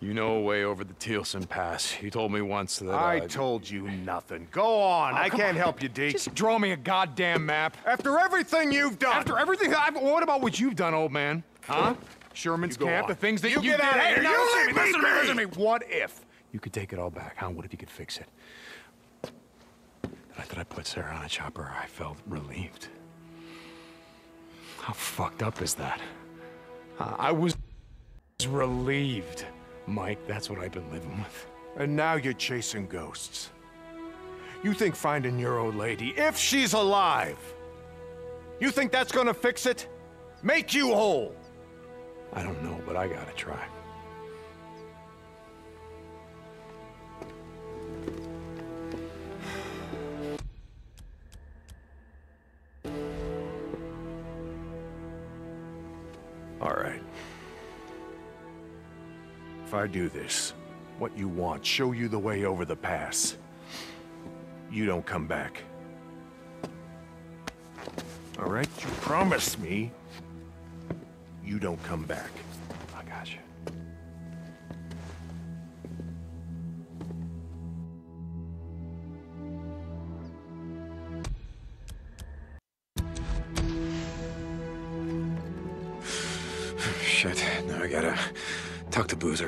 You know a way over the Deacon Pass. You told me once that I told you nothing. Go on. I can't help you, Deke. Just draw me a goddamn map. After everything you've done. After everything what about what you've done, old man? Huh? Sherman's camp, the things that you get did. out of here. Hey, You leave me listen to me. be. What if you could take it all back, huh? What if you could fix it? The night that I put Sarah on a chopper, I felt relieved. How fucked up is that? I was relieved. Mike, that's what I've been living with. And now you're chasing ghosts. You think finding your old lady, if she's alive, you think that's gonna fix it? Make you whole? I don't know, but I gotta try. All right. If I do this, what you want, show you the way over the pass, you don't come back. All right? You promise me you don't come back. I got you. Shit, now I gotta talk to Boozer.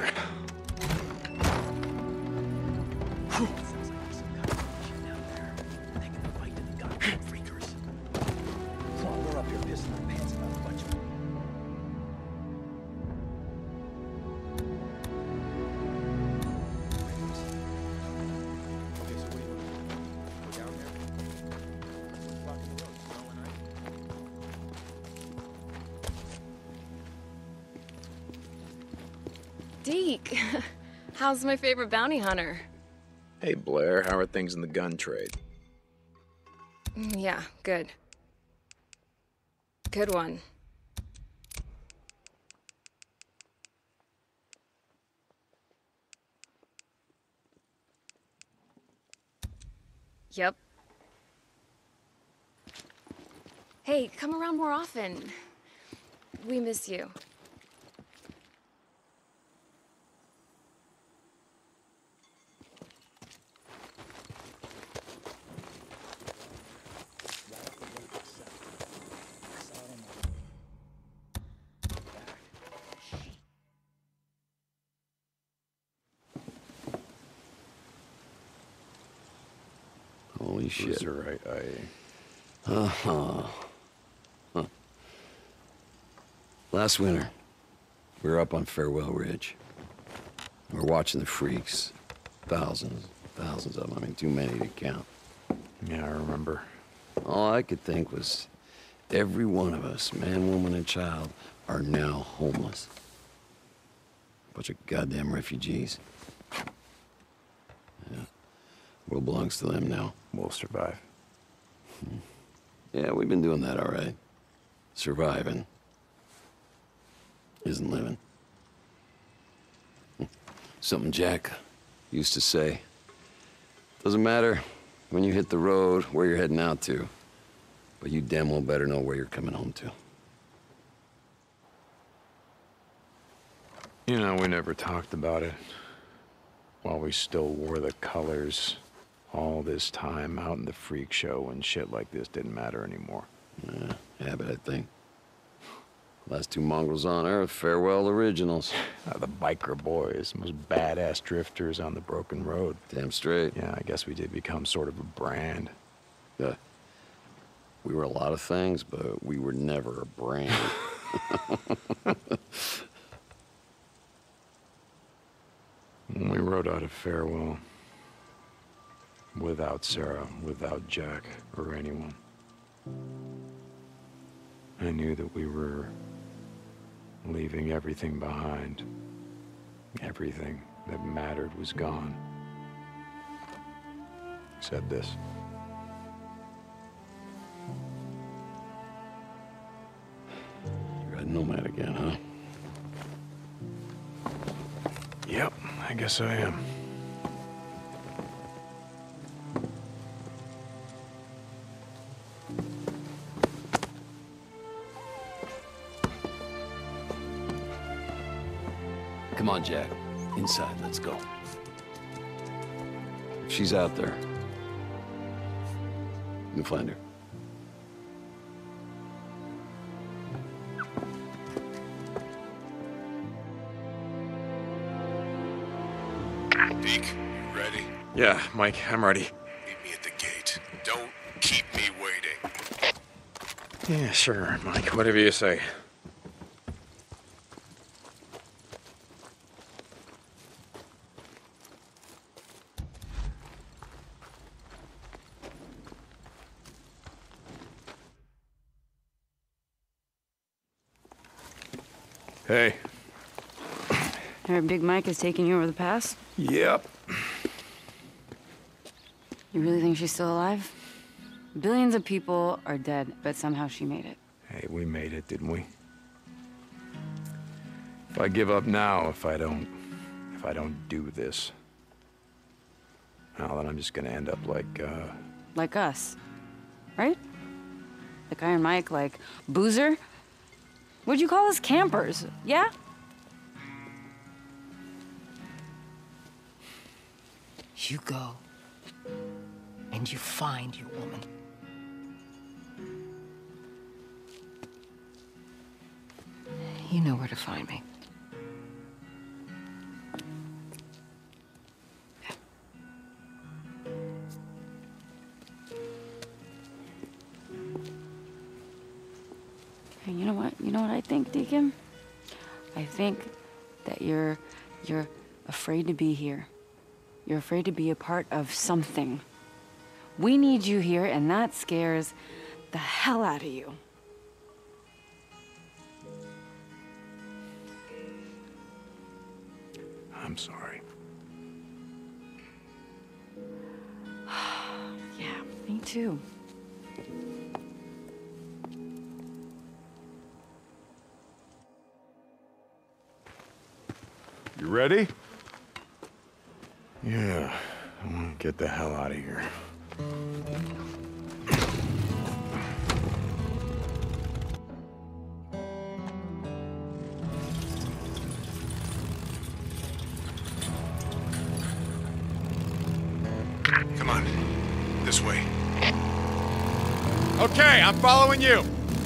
Deke, how's my favorite bounty hunter? Hey, Blair, how are things in the gun trade? Yeah, good. Good one. Yep. Hey, come around more often. We miss you. Holy shit. Boozer, Huh. Last winter, we were up on Farewell Ridge. We were watching the freaks. Thousands of them. I mean, too many to count. Yeah, I remember. All I could think was, every one of us, man, woman, and child, are now homeless. Bunch of goddamn refugees. Yeah. World belongs to them now. We'll survive. Yeah, we've been doing that all right. Surviving isn't living. Something Jack used to say. Doesn't matter when you hit the road where you're heading out to, but you damn well better know where you're coming home to. You know, we never talked about it. While we still wore the colors. All this time out in the freak show and shit like this didn't matter anymore. Yeah, habit, I think. Last two mongrels on Earth, farewell originals. The biker boys, most badass drifters on the broken road. Damn straight. Yeah, I guess we did become sort of a brand. Yeah. We were a lot of things, but we were never a brand. When we rode out of Farewell, without Sarah, without Jack, or anyone, I knew that we were leaving everything behind. Everything that mattered was gone. Except this. You're a nomad again, huh? Yep, I guess I am. Come on, Jack. Inside, let's go. If she's out there, you can find her. Deke, you ready? Yeah, Mike, I'm ready. Meet me at the gate. Don't keep me waiting. Yeah, sure, Mike. Whatever you say. Hey. I heard Big Mike is taking you over the pass. Yep. You really think she's still alive? Billions of people are dead, but somehow she made it. Hey, we made it, didn't we? If I give up now, if I don't do this, well, then I'm just gonna end up Like us, right? Like Iron Mike, like Boozer? What'd you call us? Campers, yeah? You go, and you find your woman. You know where to find me. Hey, you know what? You know what I think, Deacon? I think that you're afraid to be here. You're afraid to be a part of something. We need you here, and that scares the hell out of you. I'm sorry. Yeah, me too. You ready? Yeah, I want to get the hell out of here. Come on. This way. Okay, I'm following you.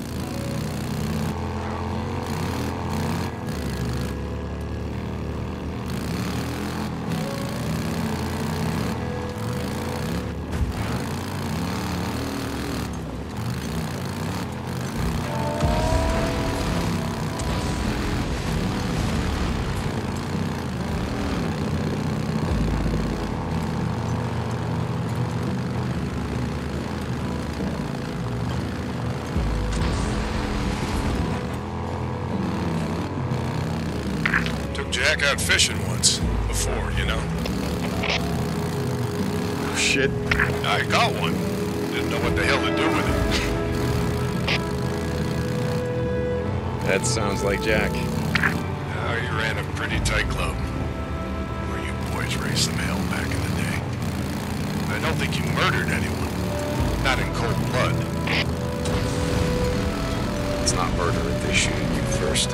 Jack out fishing once. Before, you know. Oh, shit. I got one. Didn't know what the hell to do with it. That sounds like Jack. You ran a pretty tight club. Where you boys raised some hell back in the day. I don't think you murdered anyone. Not in cold blood. It's not murder if they shoot at you first.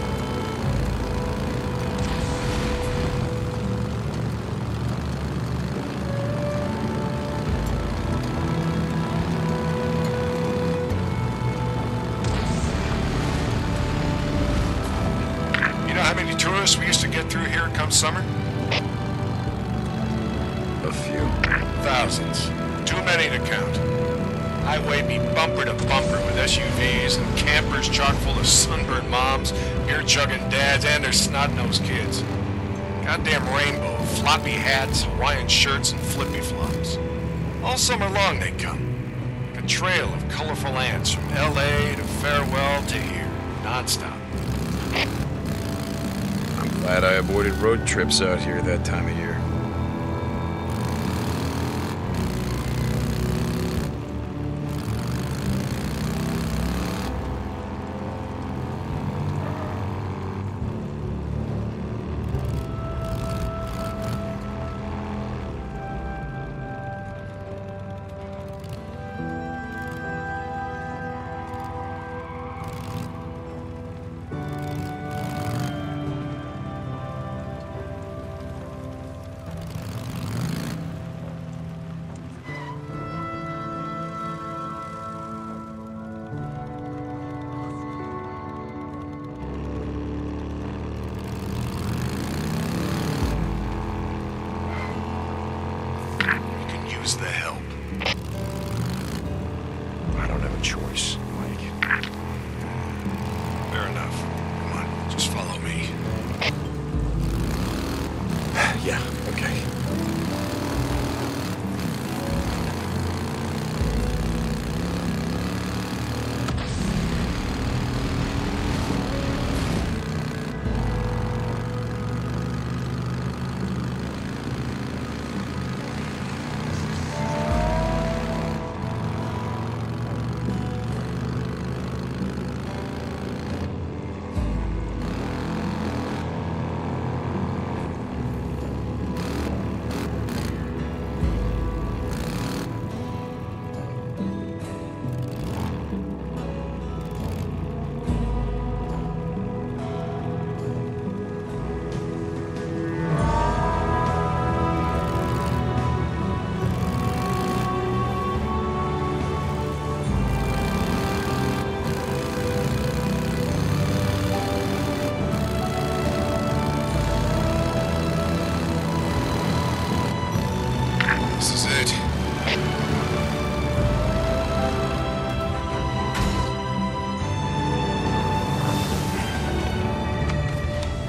Tourists we used to get through here come summer? A few. Thousands. Too many to count. Highway be bumper to bumper with SUVs and campers chock full of sunburned moms, beer-chugging dads, and their snot-nosed kids. Goddamn rainbow of floppy hats, Hawaiian shirts, and flippy-flops. All summer long they come. Like a trail of colorful ants from L.A. to Farewell to here, non-stop. Glad I avoided road trips out here that time of year.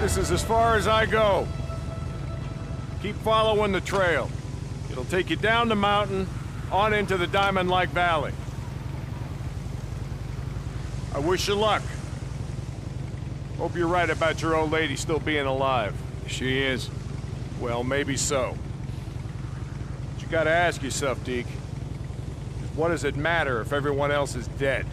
This is as far as I go. Keep following the trail. It'll take you down the mountain, on into the Diamond-like Valley. I wish you luck. Hope you're right about your old lady still being alive. She is. Well, maybe so. But you gotta ask yourself, Deke. What does it matter if everyone else is dead?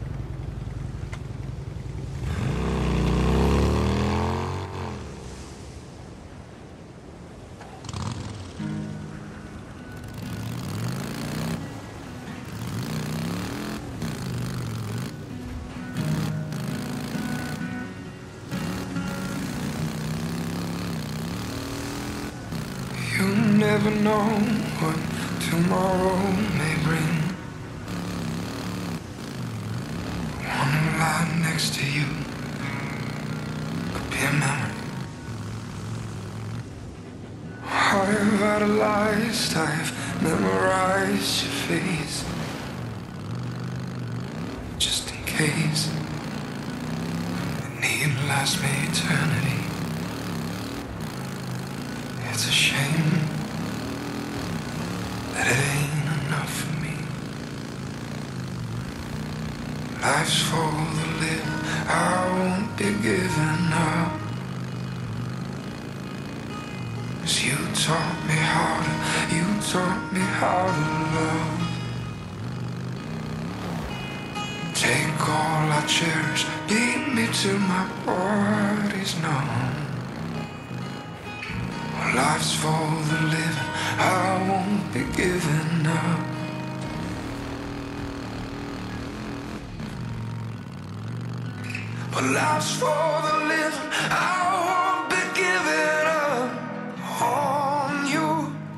You never know what tomorrow may bring. One lie next to you could be a memory. I've idolized, I've memorized your face, just in case the need lasts me eternity. It's a shame that it ain't enough for me. Life's for the living, I won't be giving up. 'Cause you taught me how to love. Take all I cherish, beat me till my body's numb. Life's for the living, I won't be giving up. But life's for the living, I won't be giving up on you,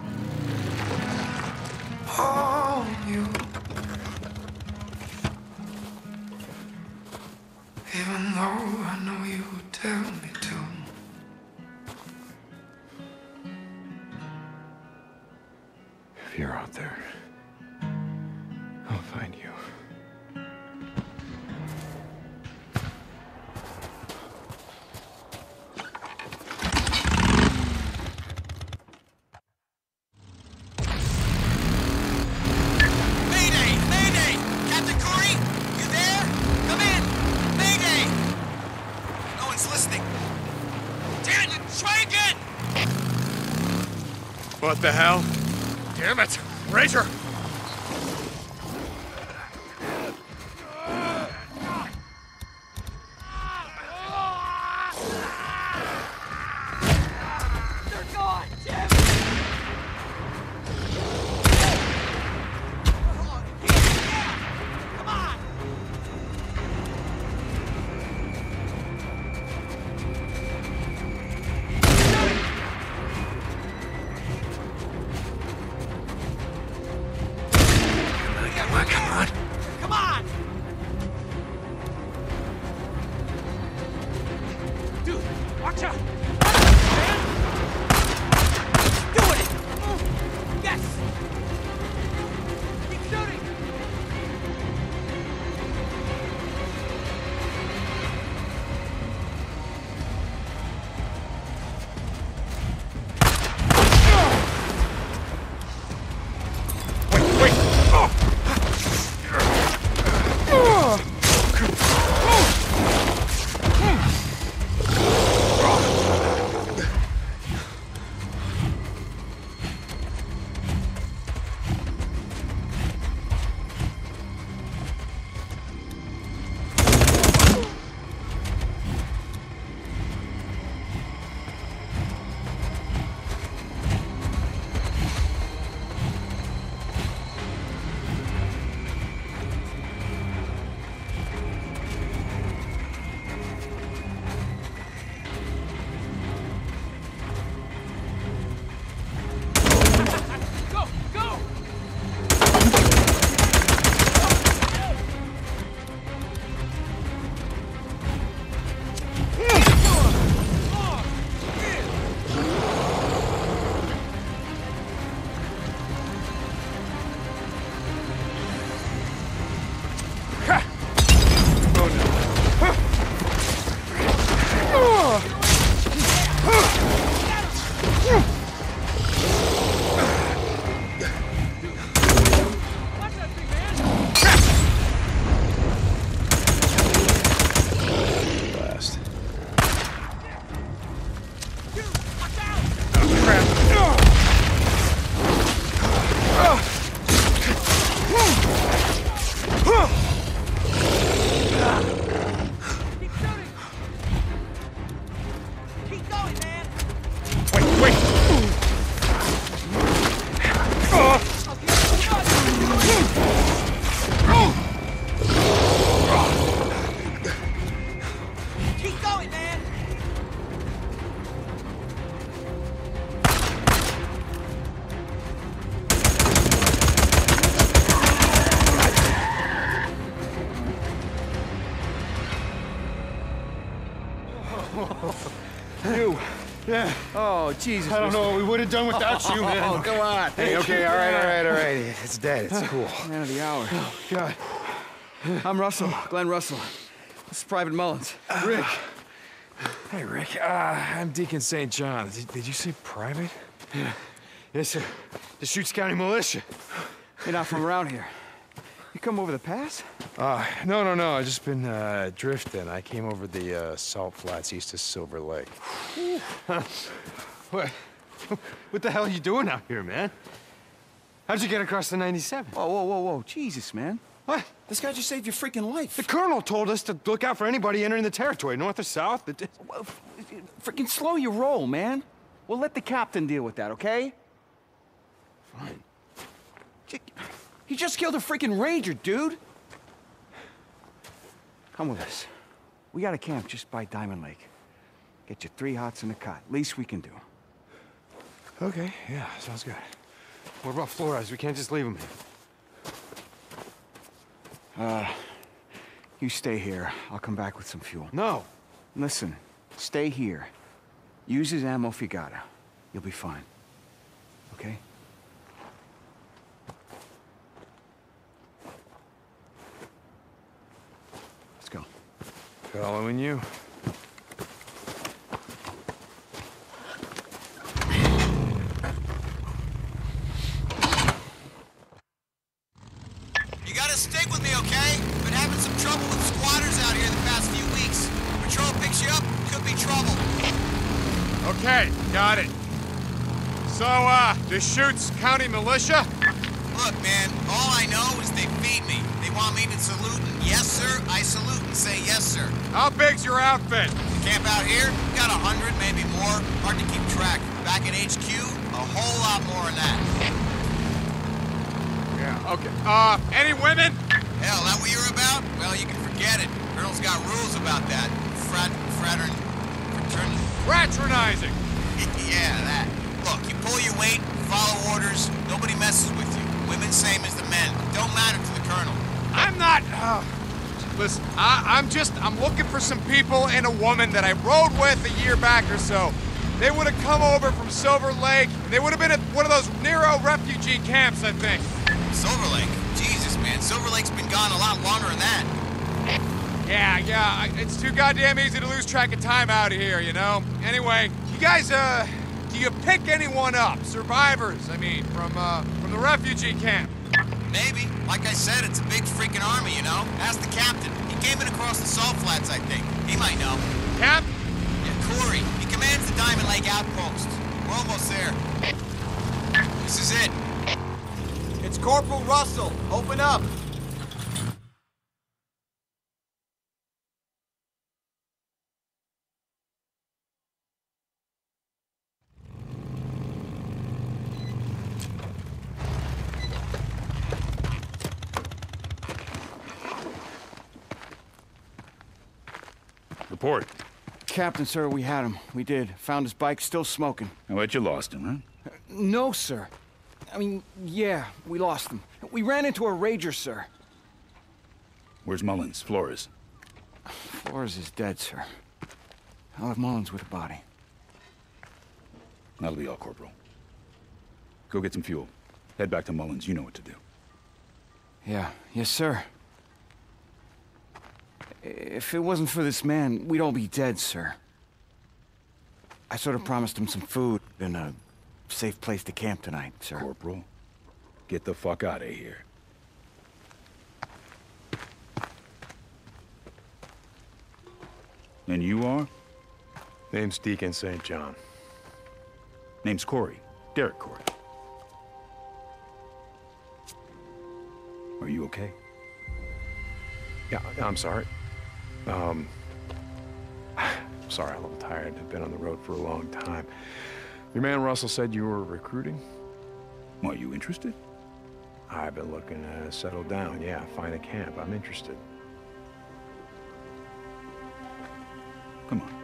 on you. Even though I know you would tell me to. If you're out there, I'll find you. Mayday! Mayday! Captain Corey? You there? Come in! Mayday! No one's listening. Damn it! Try again! What the hell? Damn it! Razor! They're gone! Damn it! Come on! Come on! Dude, watch out! Doing it! Yes! Keep shooting! Wait! Oh! Yeah. Oh, Jesus. I don't know what we would have done without you, man. Oh, come on. Hey, okay, all right. It's dead. It's cool. Man of the hour. Oh, God. I'm Russell, Glenn Russell. This is Private Mullins. Rick. Hey, Rick. I'm Deacon St. John. Did you say private? Yeah. Yes, sir. The Deschutes County Militia. You're not from around here. You come over the pass? No. I've just been drifting. I came over the salt flats east of Silver Lake. What the hell are you doing out here, man? How'd you get across the 97? Whoa. Jesus, man. What? This guy just saved your freaking life. The colonel told us to look out for anybody entering the territory, north or south. Freaking slow your roll, man. We'll let the captain deal with that, okay? Fine. He just killed a freaking ranger, dude. Come with us. We got a camp just by Diamond Lake. Get you 3 hots in the cot. Least we can do. Okay, yeah, sounds good. What about Flores? We can't just leave him here. You stay here. I'll come back with some fuel. No. Listen, stay here. Use his ammo if you gotta. You'll be fine. Okay? Let's go. Following you. You gotta stick with me, okay? Been having some trouble with squatters out here the past few weeks. Patrol picks you up, could be trouble. Okay, got it. So, Deschutes County Militia? Look, man, all I know is they feed me. They want me to salute and yes, sir, I salute and say yes, sir. How big's your outfit? The camp out here, got 100, maybe more. Hard to keep track. Back at HQ, a whole lot more than that. Yeah, okay. Any women? Hell, that what you're about? Well, you can forget it. Colonel's got rules about that. Fraternizing. Yeah, that. Look, you pull your weight, follow orders, nobody messes with you. Women same as the men. Don't matter to the Colonel. I'm not... listen, I'm looking for some people and a woman that I rode with a year back or so. They would have come over from Silver Lake. They would have been at one of those Nero refugee camps, I think. Silver Lake? Jesus, man. Silver Lake's been gone a lot longer than that. Yeah. It's too goddamn easy to lose track of time out here, you know? Anyway, you guys, do you pick anyone up? Survivors, I mean, from the refugee camp? Maybe. Like I said, it's a big freaking army, you know? Ask the captain. He came in across the salt flats, I think. He might know. Cap? Yeah, Corey. He commands the Diamond Lake outpost. We're almost there. This is it. It's Corporal Russell. Open up. Report. Captain, sir, we had him. We did. Found his bike still smoking. I bet you lost him, huh? No, sir. I mean, yeah, we lost him. We ran into a rager, sir. Where's Mullins? Flores? Flores is dead, sir. I'll have Mullins with the body. That'll be all, Corporal. Go get some fuel. Head back to Mullins. You know what to do. Yeah. Yes, sir. If it wasn't for this man, we'd all be dead, sir. I sort of promised him some food and a safe place to camp tonight, sir. Corporal, get the fuck out of here. And you are? Name's Deacon St. John. Name's Corey. Derek Corey. Are you okay? Yeah, I'm sorry. Sorry, I'm a little tired. I've been on the road for a long time. Your man Russell said you were recruiting? Are you interested? I've been looking to settle down. Yeah, find a camp. I'm interested. Come on.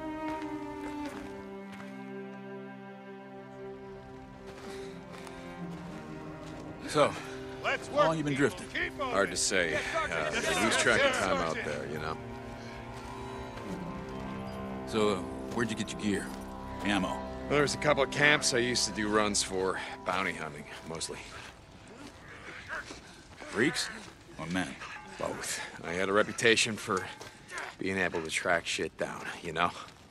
So, How long you been drifting? hard to say. You lose track of time out there, you know? So, where'd you get your gear? Ammo. Well, there was a couple of camps I used to do runs for. Bounty hunting, mostly. Freaks? Or men? Both. I had a reputation for being able to track shit down, you know?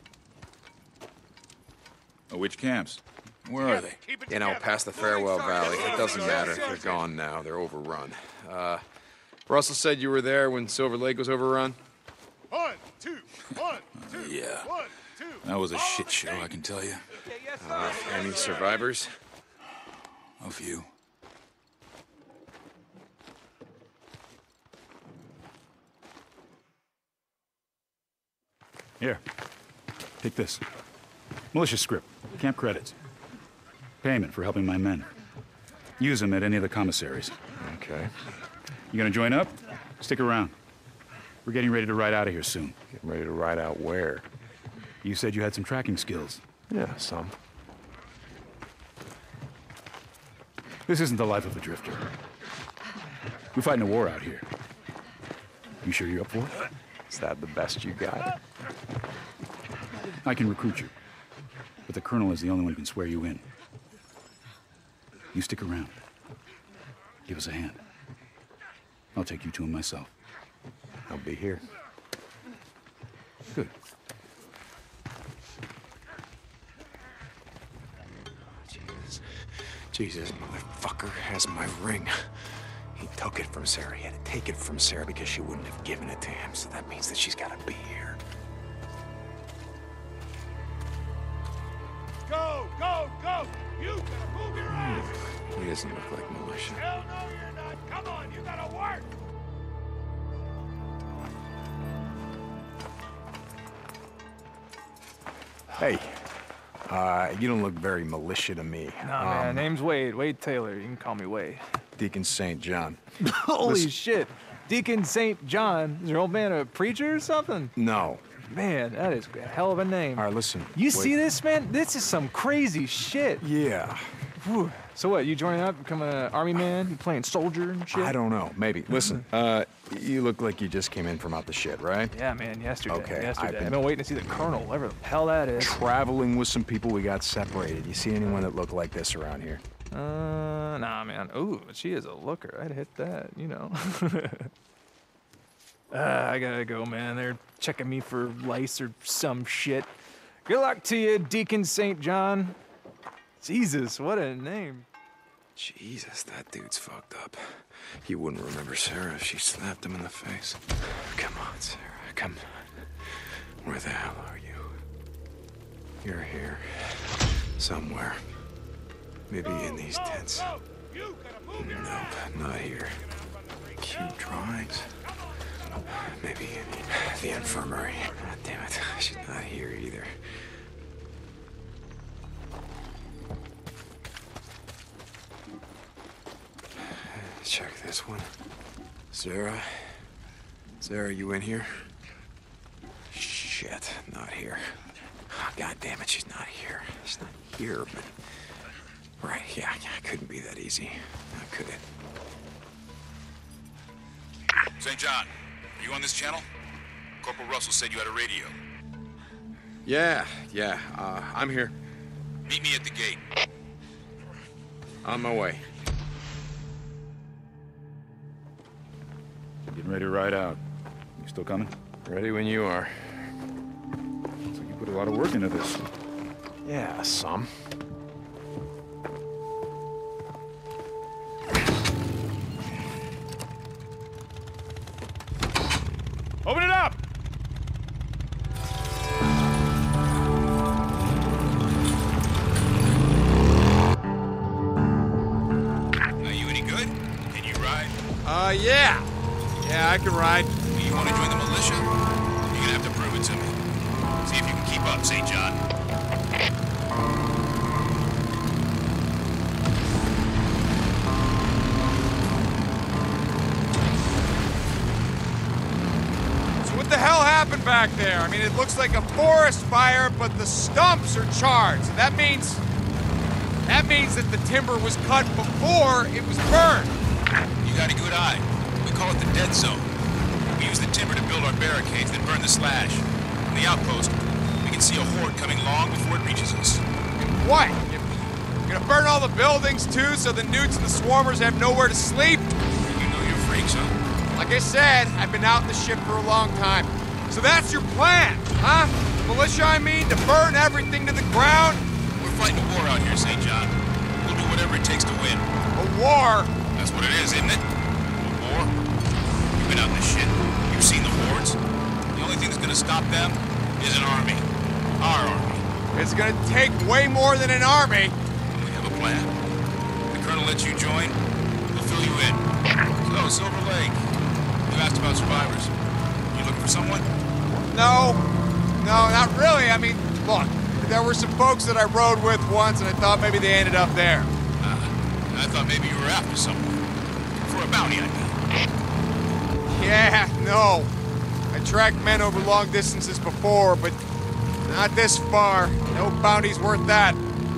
Oh, which camps? Where are they? You know, past the Farewell Valley. It doesn't matter. They're gone now. They're overrun. Russell said you were there when Silver Lake was overrun? 1, 2, 1, 2. Yeah. 1, 2. That was a shit show, I can tell you. Any survivors? A few. Here. Take this. Militia script. Camp credits. Payment for helping my men. Use them at any of the commissaries. Okay. You gonna join up? Stick around. We're getting ready to ride out of here soon. Getting ready to ride out where? You said you had some tracking skills. Yeah, some. This isn't the life of a drifter. We're fighting a war out here. You sure you're up for it? Is that the best you got? I can recruit you, but the colonel is the only one who can swear you in. You stick around. Give us a hand. I'll take you to him myself. I'll be here. Good. Jesus, motherfucker has my ring. He took it from Sarah. He had to take it from Sarah because she wouldn't have given it to him. So that means that she's got to be here. Go, go, go! You gotta move your ass! He doesn't look like militia. Hell no, you're not! Come on, you gotta work! Hey, you don't look very militia to me. Nah, man, name's Wade. Wade Taylor. You can call me Wade. Deacon St. John. Holy shit. Deacon St. John? Is your old man a preacher or something? No. Man, that is a hell of a name. All right, listen. You see this, man? This is some crazy shit. Yeah. Whew. So what, you joining up, becoming an army man? You playing soldier and shit? I don't know. Maybe. Listen, you look like you just came in from out the shit, right? Yeah, man, yesterday. Okay, Yesterday. I've been waiting to see the colonel, whatever the hell that is. Traveling with some people, we got separated. You see anyone that looked like this around here? Nah, man. Ooh, she is a looker. I'd hit that, you know. I gotta go, man. They're checking me for lice or some shit. Good luck to you, Deacon St. John. Jesus, what a name. Jesus, that dude's fucked up. He wouldn't remember Sarah if she slapped him in the face. Come on, Sarah, come on. Where the hell are you? You're here. Somewhere. Maybe in these tents. Nope, not here. Cute drawings. Maybe in the infirmary. God damn it, she's not here either. Check this one. Sarah? Sarah, you in here? Shit, not here. Oh, God damn it, she's not here. She's not here, but... Right, yeah, it couldn't be that easy. Could it? St. John, are you on this channel? Corporal Russell said you had a radio. Yeah, I'm here. Meet me at the gate. On my way. Getting ready to ride out. You still coming? Ready when you are. Looks like you put a lot of work into this. Yeah, some. Open it up! Are you any good? Can you ride? Yeah. Yeah, I can ride. You want to join the militia? You're gonna have to prove it to me. See if you can keep up, St. John. So what the hell happened back there? I mean, it looks like a forest fire, but the stumps are charred. So that means that the timber was cut before it was burned. You got a good eye. We call it the dead zone. We use the timber to build our barricades, then burn the slash. On the outpost, we can see a horde coming long before it reaches us. What? You're gonna burn all the buildings too, so the newts and the swarmers have nowhere to sleep? You know you're freaks, huh? Like I said, I've been out in the ship for a long time. So that's your plan, huh? Militia, I mean, to burn everything to the ground? We're fighting a war out here, St. John. We'll do whatever it takes to win. A war? That's what it is, isn't it? A war? You've been out in this shit. You've seen the hordes. The only thing that's gonna stop them is an army. Our army. It's gonna take way more than an army. We have a plan. The colonel lets you join, he'll fill you in. So, Silver Lake. You asked about survivors. You looking for someone? No, not really. I mean, look, there were some folks that I rode with once, and I thought maybe they ended up there. I thought maybe you were after someone. For a bounty, I mean. Yeah, no. I tracked men over long distances before, but not this far. No bounty's worth that.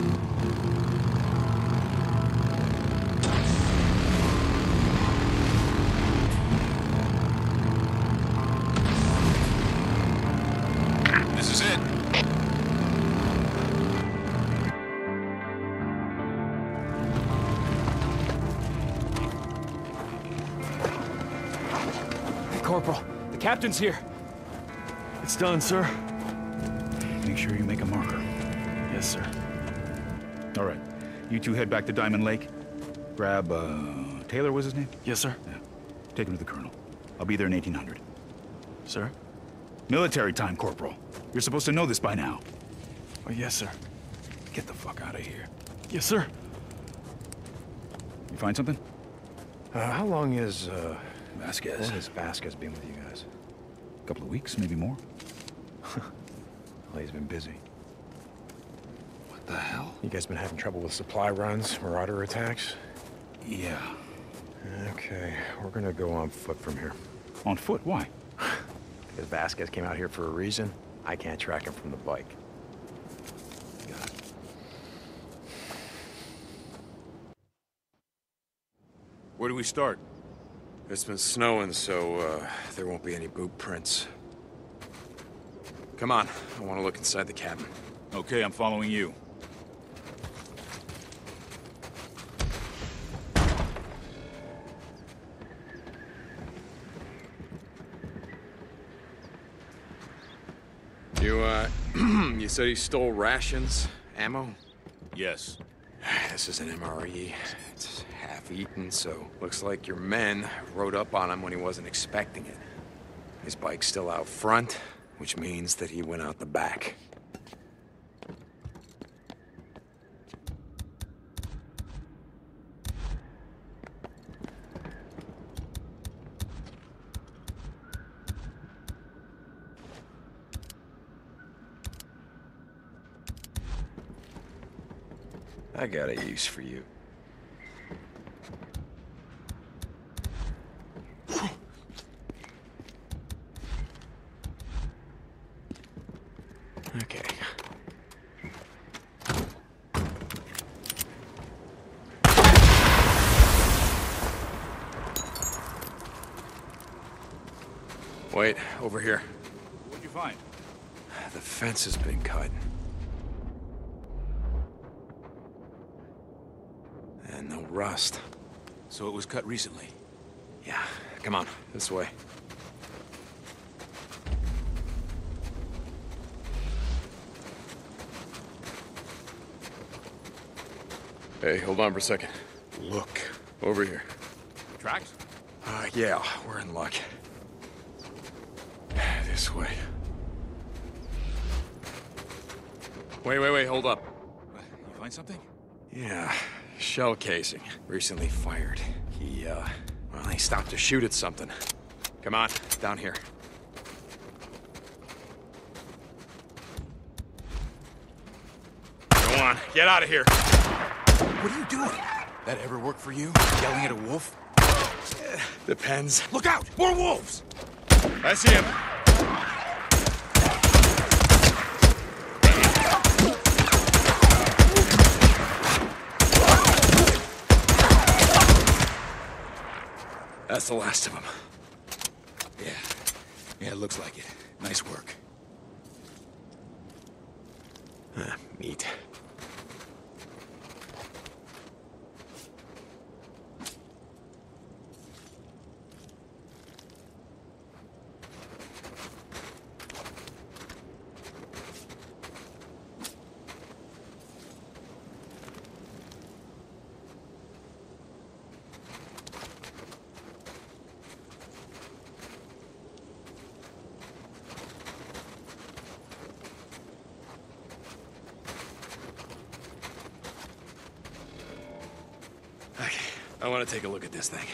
This is it. Corporal, the captain's here. It's done, sir. Make sure you make a marker. Yes, sir. All right. You two head back to Diamond Lake. Grab, Taylor was his name? Yes, sir. Yeah. Take him to the colonel. I'll be there in 1800. Sir? Military time, Corporal. You're supposed to know this by now. Oh, yes, sir. Get the fuck out of here. Yes, sir. You find something? How long is, Vasquez. How long has Vasquez been with you guys? A couple of weeks, maybe more. Well, he's been busy. What the hell? You guys been having trouble with supply runs, marauder attacks? Yeah. Okay, we're gonna go on foot from here. On foot? Why? Because Vasquez came out here for a reason. I can't track him from the bike. Got it. Where do we start? It's been snowing, so there won't be any boot prints. Come on, I want to look inside the cabin. Okay, I'm following you. You said he stole rations, ammo? Yes. This is an MRE. It's half-eaten, so looks like your men rode up on him when he wasn't expecting it. His bike's still out front, which means that he went out the back. I got a use for you. Okay. Wait, over here. What'd you find? The fence has been cut. And no rust. So it was cut recently? Yeah, come on, this way. Hey, hold on for a second. Look, over here. Tracks? Yeah, we're in luck. This way. Wait, hold up. You find something? Yeah, shell casing. Recently fired. He stopped to shoot at something. Come on, down here. Go on, get out of here. What are you doing? That ever work for you? Yelling at a wolf? Depends. Look out! More wolves! I see him. That's the last of them. Yeah, it looks like it. Nice work. Meat. I want to take a look at this thing.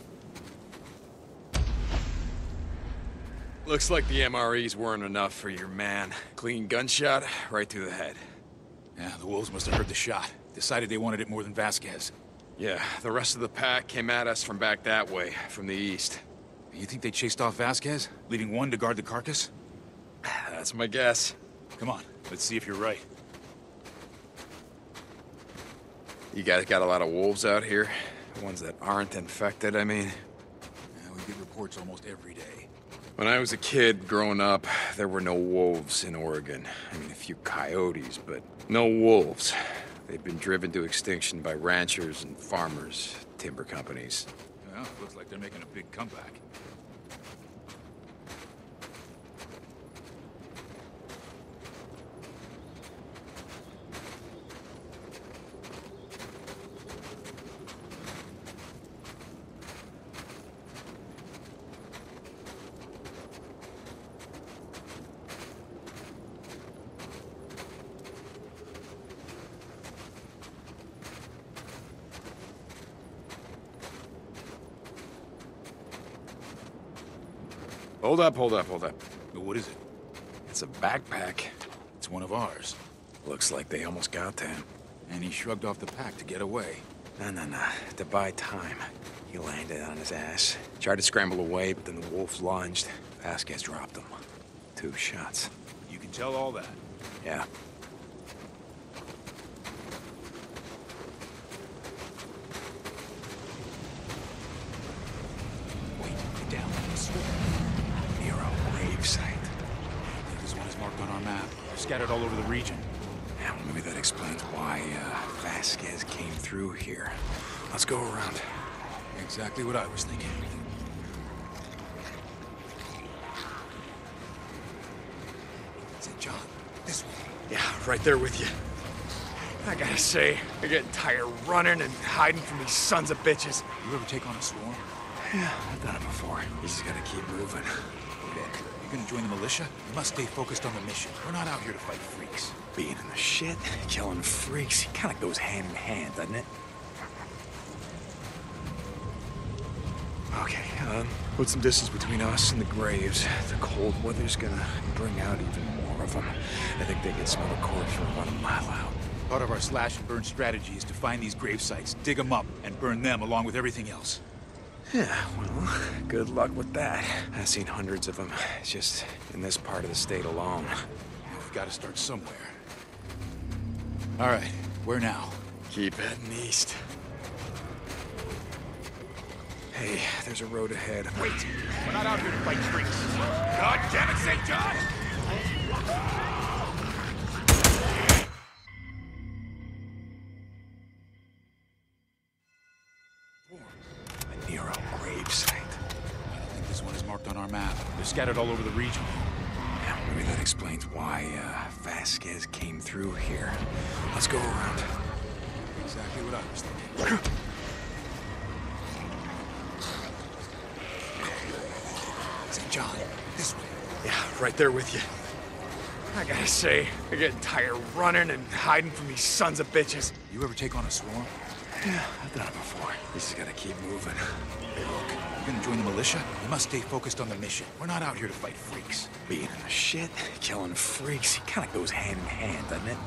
Looks like the MREs weren't enough for your man. Clean gunshot, right through the head. Yeah, the wolves must have heard the shot. Decided they wanted it more than Vasquez. Yeah, the rest of the pack came at us from back that way, from the east. You think they chased off Vasquez, leaving one to guard the carcass? That's my guess. Come on, let's see if you're right. You guys got a lot of wolves out here? The ones that aren't infected, I mean. Yeah, we get reports almost every day. When I was a kid growing up, there were no wolves in Oregon. I mean, a few coyotes, but no wolves. They've been driven to extinction by ranchers and farmers, timber companies. Well, looks like they're making a big comeback. Hold up. But what is it? It's a backpack. It's one of ours. Looks like they almost got to him. And he shrugged off the pack to get away. No. To buy time. He landed on his ass. Tried to scramble away, but then the wolves lunged. Vasquez dropped him. 2 shots. You can tell all that. Yeah. Wait, get down. Nero gravesite. I think this one is marked on our map. They're scattered all over the region. Yeah, well, maybe that explains why Vasquez came through here. Let's go around. Exactly what I was thinking. St. John, this way. Yeah, right there with you. I gotta say, I'm getting tired of running and hiding from these sons of bitches. You ever take on a swarm? Yeah, I've done it before. You just gotta keep moving. Look, you're gonna join the militia? You must stay focused on the mission. We're not out here to fight freaks. Being in the shit, killing freaks, it kinda goes hand in hand, doesn't it? Okay, put some distance between us and the graves. The cold weather's gonna bring out even more of them. I think they can smell the corpse from about a mile out. Part of our slash and burn strategy is to find these grave sites, dig them up, and burn them along with everything else. Yeah, well, good luck with that. I've seen hundreds of them, just in this part of the state alone. We've got to start somewhere. All right, where now? Keep heading east. Hey, there's a road ahead. Wait, we're not out here to fight freaks. God damn it, St. John! A Nero gravesite. I don't think this one is marked on our map. They're scattered all over the region. Yeah, maybe that explains why Vasquez came through here. Let's go around. Exactly what I was thinking. St. John, this way. Yeah, right there with you. I gotta say, I'm getting tired of running and hiding from these sons of bitches. You ever take on a swarm? Yeah, I've done it before. You just gotta keep moving. Hey, look, you're gonna join the militia? You must stay focused on the mission. We're not out here to fight freaks. Being in the shit, killing freaks, it kinda goes hand in hand, doesn't it?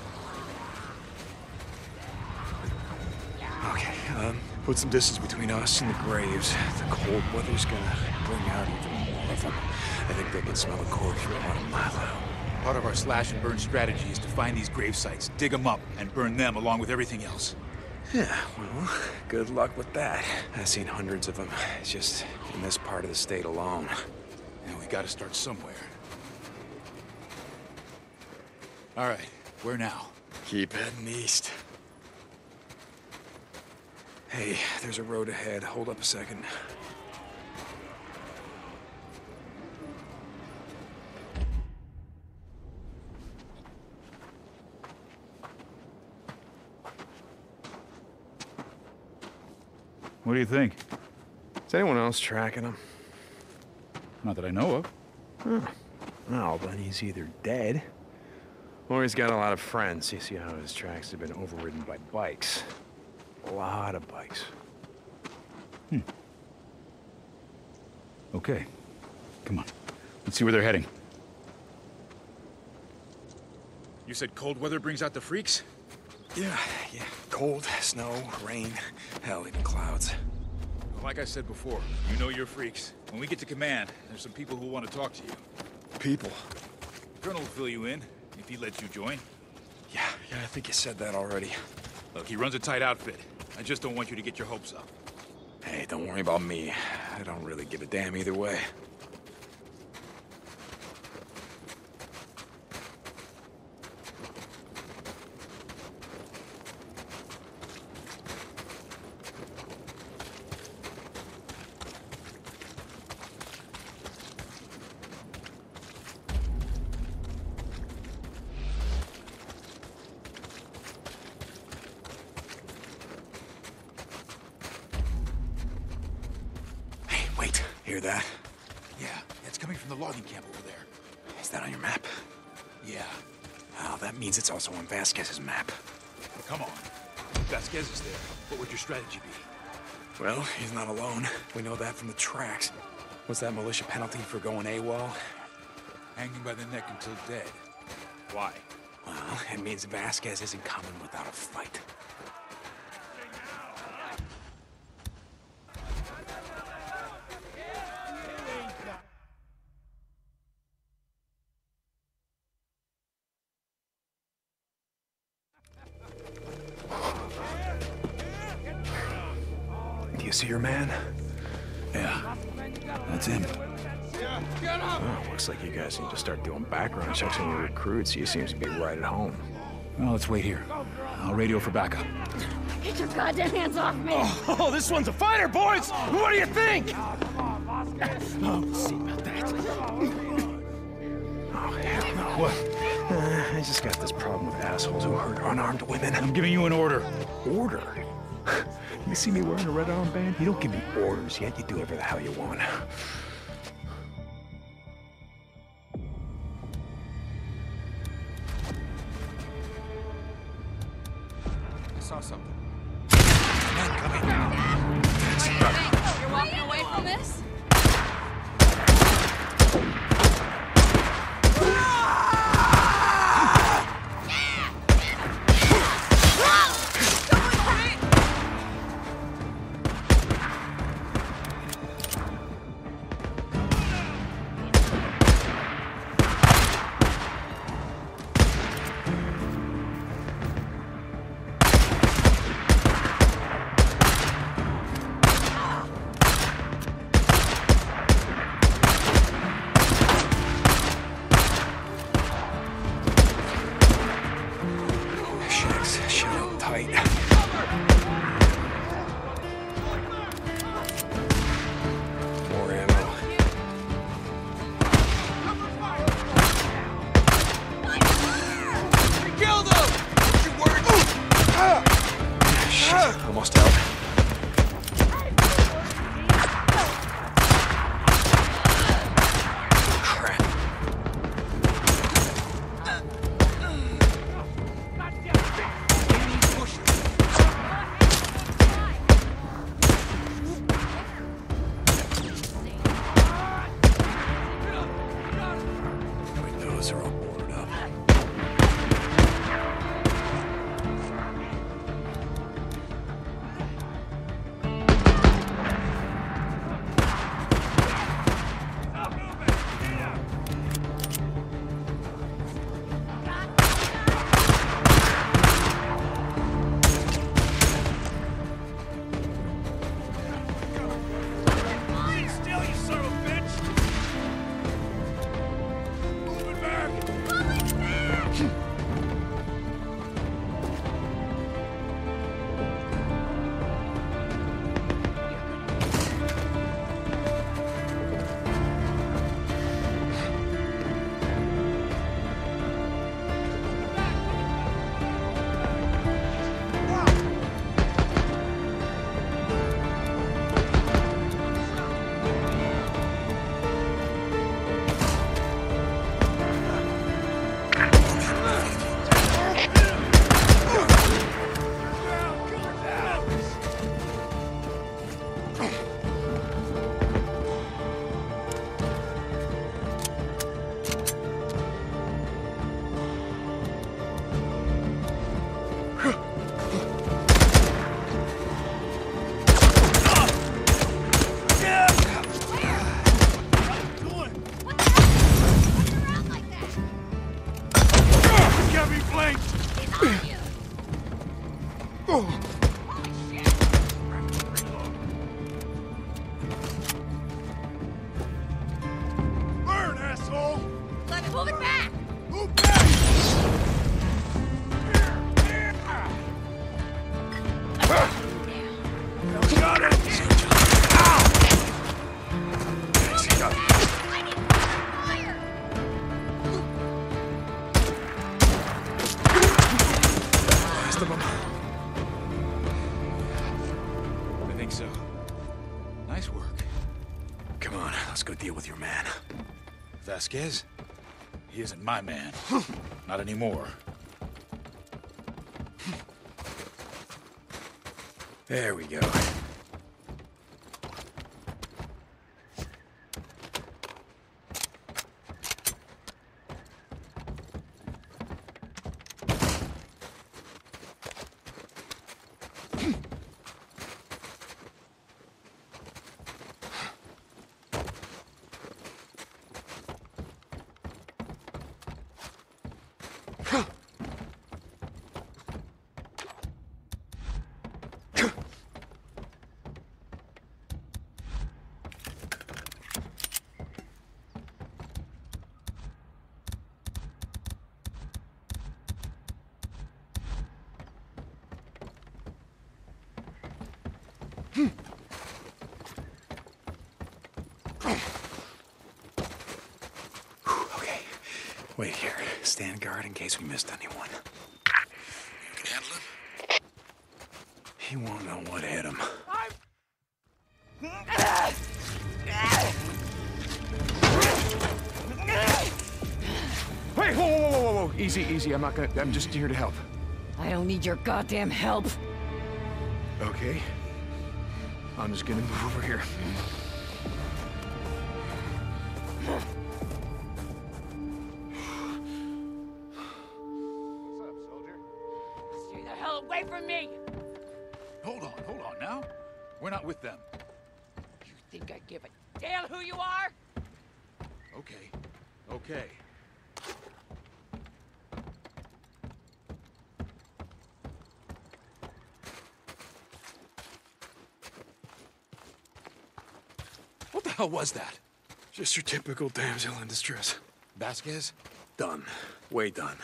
Okay, put some distance between us and the graves. The cold weather's gonna bring out even more of them. I think they can smell the corpse from about a mile out. Part of our slash and burn strategy is to find these grave sites, dig them up, and burn them along with everything else. Yeah, well, good luck with that. I've seen hundreds of them, just in this part of the state alone. And we gotta start somewhere. All right, Where now? Keep heading east. Hey, there's a road ahead. Hold up a second. What do you think? Is anyone else tracking him? Not that I know of. Huh. Well, then he's either dead, or he's got a lot of friends. You see how his tracks have been overridden by bikes. A lot of bikes. Okay. Come on. Let's see where they're heading. You said cold weather brings out the freaks? Yeah. Cold, snow, rain, hell, even clouds. Well, like I said before, you know you're freaks. When we get to command, there's some people who want to talk to you. People? Colonel will fill you in, if he lets you join. Yeah, I think you said that already. Look, he runs a tight outfit. I just don't want you to get your hopes up. Hey, don't worry about me. I don't really give a damn either way. Hear that? Yeah, it's coming from the logging camp over there. Is that on your map? Yeah. Oh, that means it's also on Vasquez's map. Come on. Vasquez is there. What would your strategy be? Well, he's not alone. We know that from the tracks. What's that militia penalty for going AWOL? Hanging by the neck until dead. Why? Well, it means Vasquez isn't coming without a fight. Do you see your man? Yeah, that's him. Oh, looks like you guys need to start doing background checks on your recruits. He seems to be right at home. Well, let's wait here. I'll radio for backup. Get your goddamn hands off me! Oh, this one's a fighter, boys! What do you think? Oh, see about that. Oh, hell no. What? I just got this problem with assholes who hurt unarmed women. I'm giving you an order. Order? You see me wearing a red armband? You don't give me orders, yet you do whatever the hell you want. I saw something. Men coming. You're walking away from this? come on. Let's go deal with your man. Vasquez? He isn't my man. Not anymore. There we go. Okay, wait here. Stand guard in case we missed anyone. You can handle him? He won't know what hit him. Wait, whoa. Easy. I'm just here to help. I don't need your goddamn help. Okay. I'm just gonna move over here. Stay the hell away from me! Hold on now. We're not with them. You think I give a damn who you are? Okay. What the hell was that? Just your typical damsel in distress. Vasquez? Done. Way done.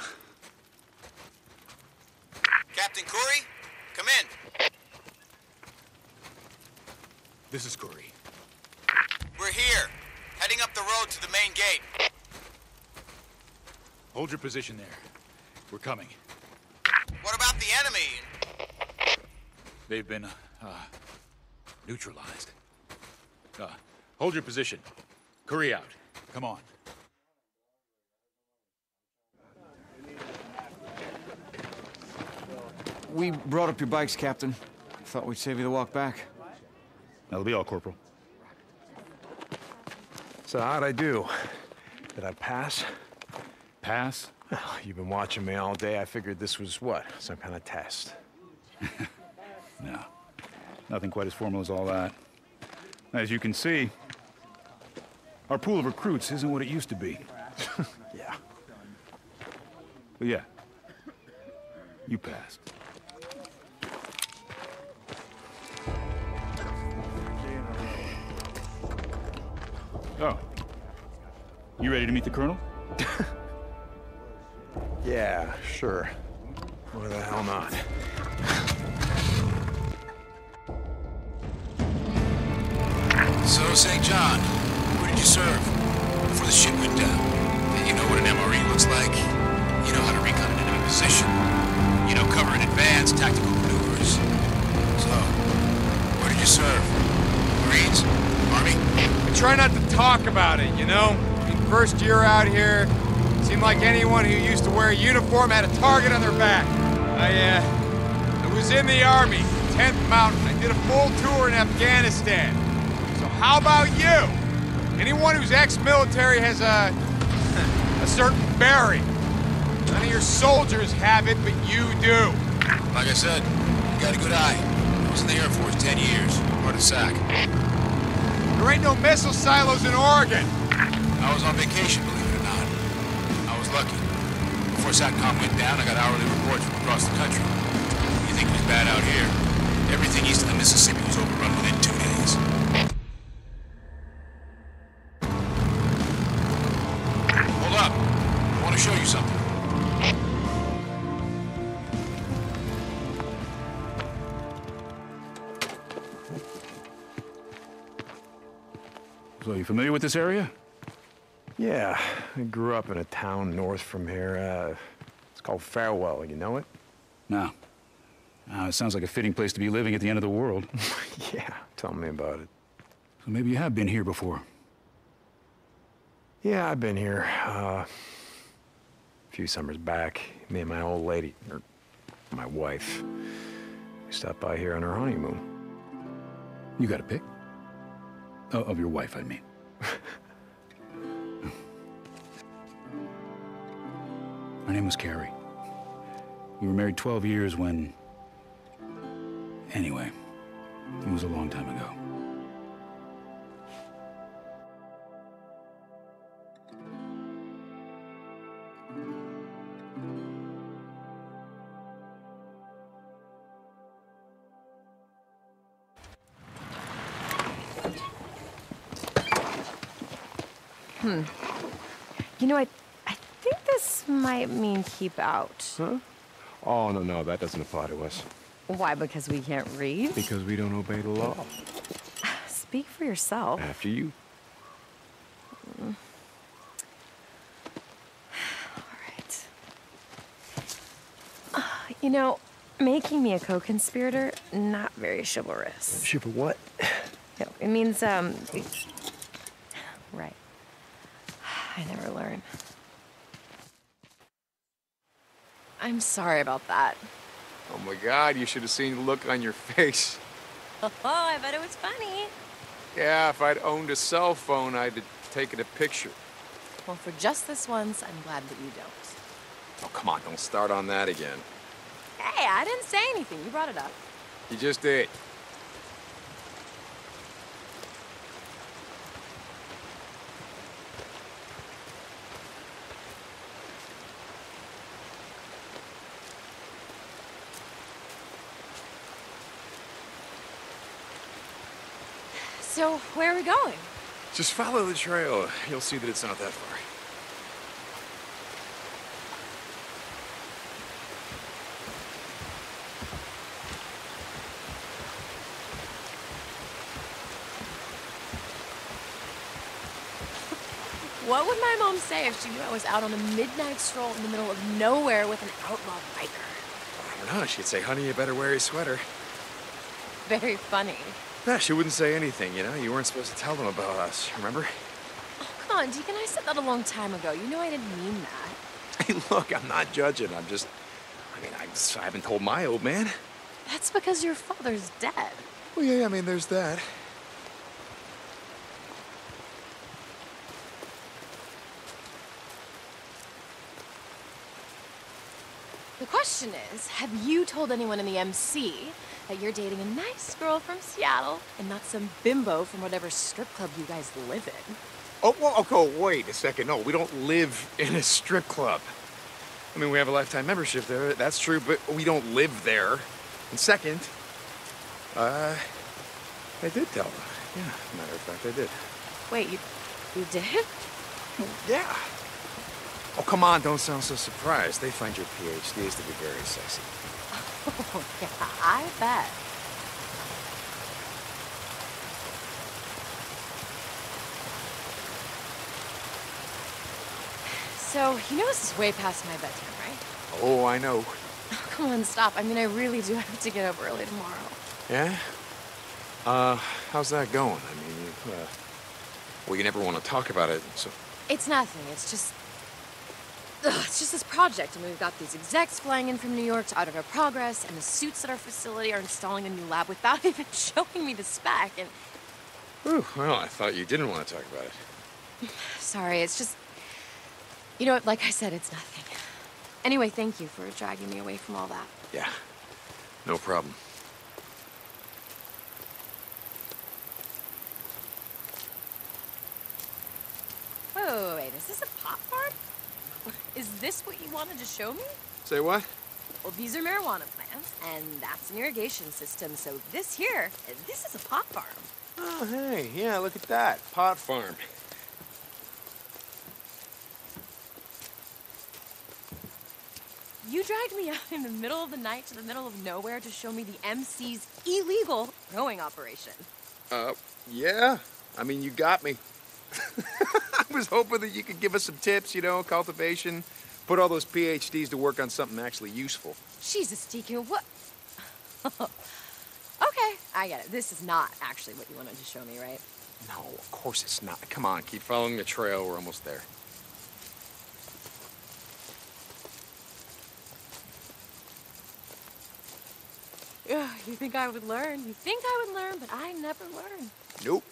Captain Corey, come in. This is Corey. We're here, heading up the road to the main gate. Hold your position there. We're coming. What about the enemy? They've been, neutralized. Hold your position. Curry out. Come on. We brought up your bikes, Captain. Thought we'd save you the walk back. That'll be all, Corporal. So how'd I do? Did I pass? Pass? Well, you've been watching me all day. I figured this was what? Some kind of test. No. Nothing quite as formal as all that. As you can see, our pool of recruits isn't what it used to be. Yeah. But yeah, you passed. Oh. You ready to meet the Colonel? Yeah, sure. Why the hell not? So, St. John, where did you serve before the shit went down? You know what an MRE looks like. You know how to recon an enemy position. You know cover in advance, tactical maneuvers. So, where did you serve? Marines? Army? We try not to talk about it, you know? I mean, first year out here, seemed like anyone who used to wear a uniform had a target on their back. I was in the Army, 10th Mountain. I did a full tour in Afghanistan. So how about you? Anyone who's ex-military has a certain bearing. None of your soldiers have it, but you do. Like I said, you got a good eye. I was in the Air Force 10 years, part of SAC. There ain't no missile silos in Oregon. I was on vacation, believe it or not. I was lucky. Before SATCOM went down, I got hourly reports from across the country. You think it was bad out here? Everything east of the Mississippi was overrun within 2 days. Hold up. I want to show you something. So, you familiar with this area? Yeah, I grew up in a town north from here. It's called Farewell. You know it? No. It sounds like a fitting place to be living at the end of the world. Yeah, tell me about it. So maybe you have been here before. Yeah, I've been here. A few summers back, me and my old lady, or my wife, we stopped by here on our honeymoon. You got a pic? Oh, of your wife, I mean. Her name was Carrie. We were married 12 years when... Anyway, it was a long time ago. You know, I think this might mean keep out. Huh? Oh, no, that doesn't apply to us. Why? Because we can't read? Because we don't obey the law. Speak for yourself. After you. All right. You know, making me a co-conspirator, not very chivalrous. Chivalrous what? No, it means, right. I never learn. I'm sorry about that. Oh my God, you should have seen the look on your face. Oh, I bet it was funny. Yeah, if I'd owned a cell phone, I'd have taken a picture. Well, for just this once, I'm glad that you don't. Oh, come on, don't start on that again. Hey, I didn't say anything. You brought it up. You just did. So, where are we going? Just follow the trail. You'll see that it's not that far. What would my mom say if she knew I was out on a midnight stroll in the middle of nowhere with an outlaw biker? I don't know. She'd say, honey, you better wear your sweater. Very funny. Yeah, she wouldn't say anything, you know? You weren't supposed to tell them about us, remember? Oh, come on, Deacon, I said that a long time ago. You know I didn't mean that. Hey, look, I'm not judging. I haven't told my old man. That's because your father's dead. Well, yeah, I mean, there's that. The question is, have you told anyone in the MC that you're dating a nice girl from Seattle and not some bimbo from whatever strip club you guys live in? Oh, well, okay, wait a second. No, we don't live in a strip club. I mean, we have a lifetime membership there, that's true, but we don't live there. And second, I did tell them. Yeah, matter of fact, I did. Wait, you did? Yeah. Oh, come on, don't sound so surprised. They find your PhDs to be very sexy. Oh, yeah, I bet. So, you know this is way past my bedtime, right? Oh, I know. Oh, come on, stop. I mean, I really do have to get up early tomorrow. Yeah? How's that going? I mean, well, you never want to talk about it, so... It's nothing. It's just this project. I mean, we've got these execs flying in from New York to audit our progress, and the suits at our facility are installing a new lab without even showing me the spec, and... Whew, well, I thought you didn't want to talk about it. Sorry, it's just... You know what, like I said, it's nothing. Anyway, thank you for dragging me away from all that. Yeah, no problem. Whoa, wait, is this a pot farm? Is this what you wanted to show me? Say what? Well, these are marijuana plants, and that's an irrigation system, so this is a pot farm. Oh, hey, yeah, look at that. Pot farm. You dragged me out in the middle of the night to the middle of nowhere to show me the MC's illegal growing operation. Yeah. I mean, you got me. I was hoping that you could give us some tips, you know, cultivation, put all those PhDs to work on something actually useful. Jesus, Deacon, what? Okay, I get it. This is not actually what you wanted to show me, right? No, of course it's not. Come on, keep following the trail. We're almost there. Yeah, you think I would learn? You think I would learn, but I never learn. Nope.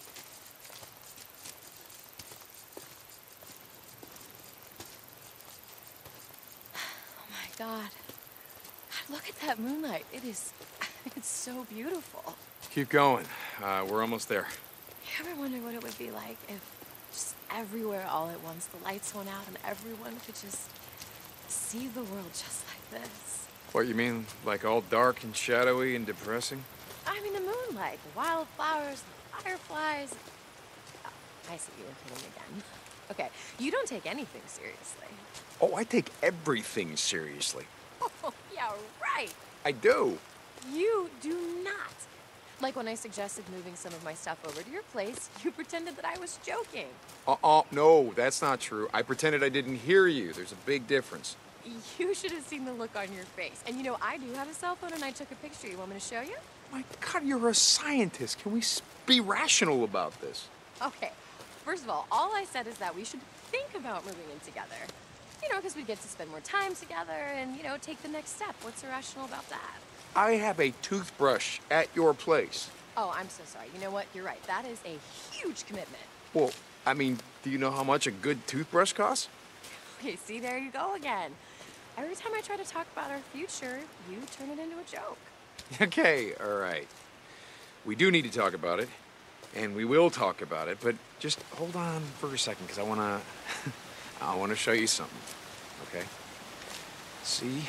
Oh my God. God, look at that moonlight. It's so beautiful. Keep going. We're almost there. You ever wonder what it would be like if just everywhere all at once the lights went out and everyone could just see the world just like this? What, you mean, like all dark and shadowy and depressing? I mean, the moonlight, the wildflowers, the fireflies. Oh, I see you were kidding again. Okay, you don't take anything seriously. Oh, I take everything seriously. Oh, yeah, right. I do. You do not. Like when I suggested moving some of my stuff over to your place, you pretended that I was joking. No, that's not true. I pretended I didn't hear you. There's a big difference. You should have seen the look on your face. And you know, I do have a cell phone and I took a picture. You want me to show you? My God, you're a scientist. Can we be rational about this? Okay. First of all I said is that we should think about moving in together. You know, because we get to spend more time together and, you know, take the next step. What's irrational about that? I have a toothbrush at your place. Oh, I'm so sorry. You know what? You're right. That is a huge commitment. Well, I mean, do you know how much a good toothbrush costs? Okay, see, there you go again. Every time I try to talk about our future, you turn it into a joke. Okay, all right. We do need to talk about it, and we will talk about it, but just hold on for a second, because I want to show you something, okay? See?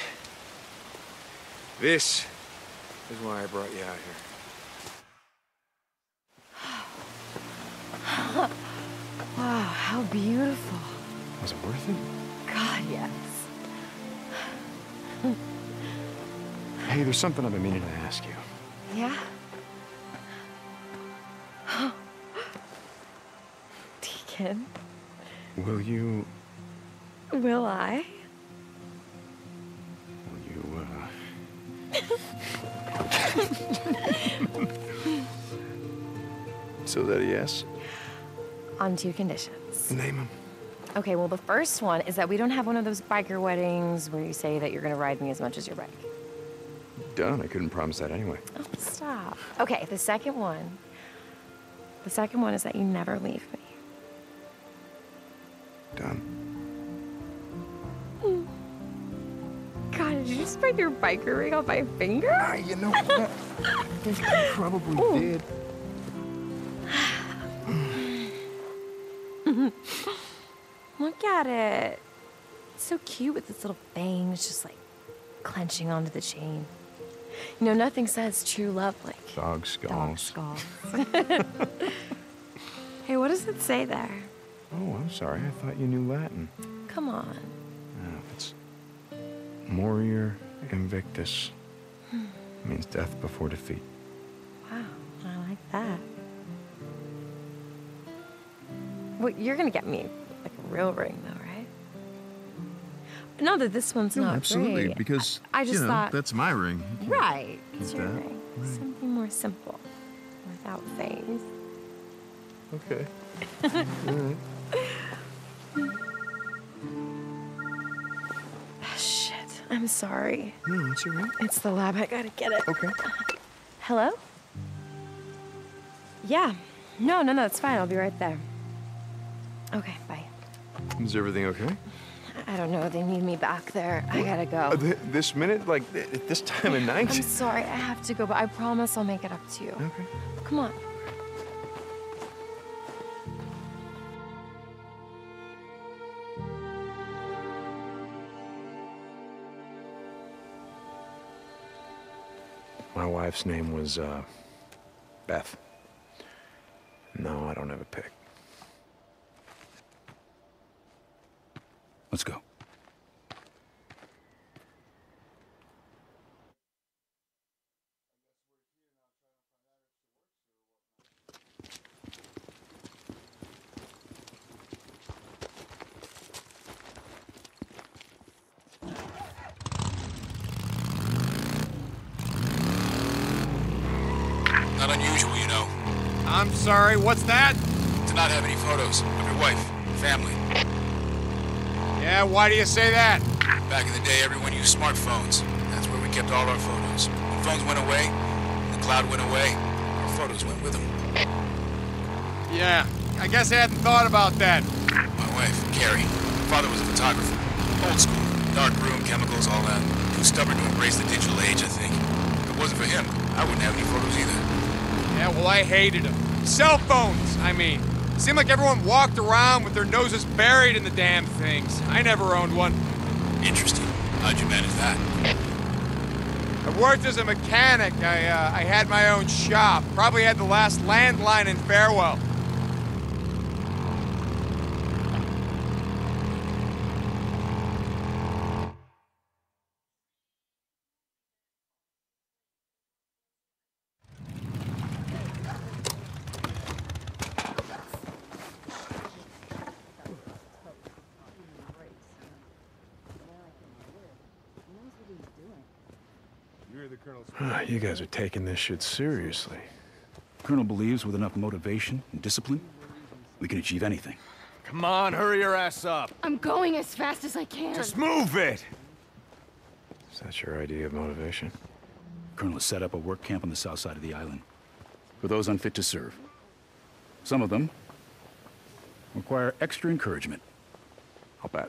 This is why I brought you out here. Wow, how beautiful. Was it worth it? God, yes. Hey, there's something I've been meaning to ask you. Yeah? Deacon. Will you... Will I? Will you, So that a yes? On 2 conditions. Name them. Okay, well, the first one is that we don't have one of those biker weddings where you say that you're gonna ride me as much as your bike. Done. I couldn't promise that anyway. Oh, stop. Okay, the second one is that you never leave me. Done. God, did you just break your biker ring off my finger? You know what? I think I probably did. Look at it. It's so cute with its little fangs just like clenching onto the chain. You know, nothing says true love like Dog skulls. dog skulls. Hey, what does it say there? Oh, I'm sorry. I thought you knew Latin. Come on. It's Morior Invictus. Means death before defeat. Wow, I like that. Well, you're gonna get me like a real ring though, right? No, that this one's not absolutely, great. because I just thought that's my ring. Right. It's your that. ring. Right. Something more simple. Without fangs. Okay. All right. Shit. I'm sorry. No, it's all right. It's the lab. I gotta get it. Okay. Hello? Yeah. No, it's fine. I'll be right there. Okay, bye. Is everything okay? I don't know. They need me back there. I gotta go. This minute? Like, at this time of night? I'm sorry. I have to go, but I promise I'll make it up to you. Okay. Come on. My wife's name was, Beth. No, I don't have a pick. Let's go. Not unusual, you know. I'm sorry, what's that? to not have any photos of your wife, family. Yeah, why do you say that? Back in the day, everyone used smartphones. That's where we kept all our photos. When phones went away, the cloud went away, our photos went with them. Yeah, I guess I hadn't thought about that. My wife, Carrie, father was a photographer. Old school, dark room, chemicals, all that. Too stubborn to embrace the digital age, I think. If it wasn't for him, I wouldn't have any photos either. Yeah, well, I hated them. Cell phones, I mean. Seemed like everyone walked around with their noses buried in the damn things. I never owned one. Interesting. How'd you manage that? I worked as a mechanic. I had my own shop. Probably had the last landline in Farewell. You guys are taking this shit seriously. Colonel believes with enough motivation and discipline, we can achieve anything. Come on, hurry your ass up. I'm going as fast as I can. Just move it! Is that your idea of motivation? Colonel has set up a work camp on the south side of the island for those unfit to serve. Some of them require extra encouragement. I'll bet.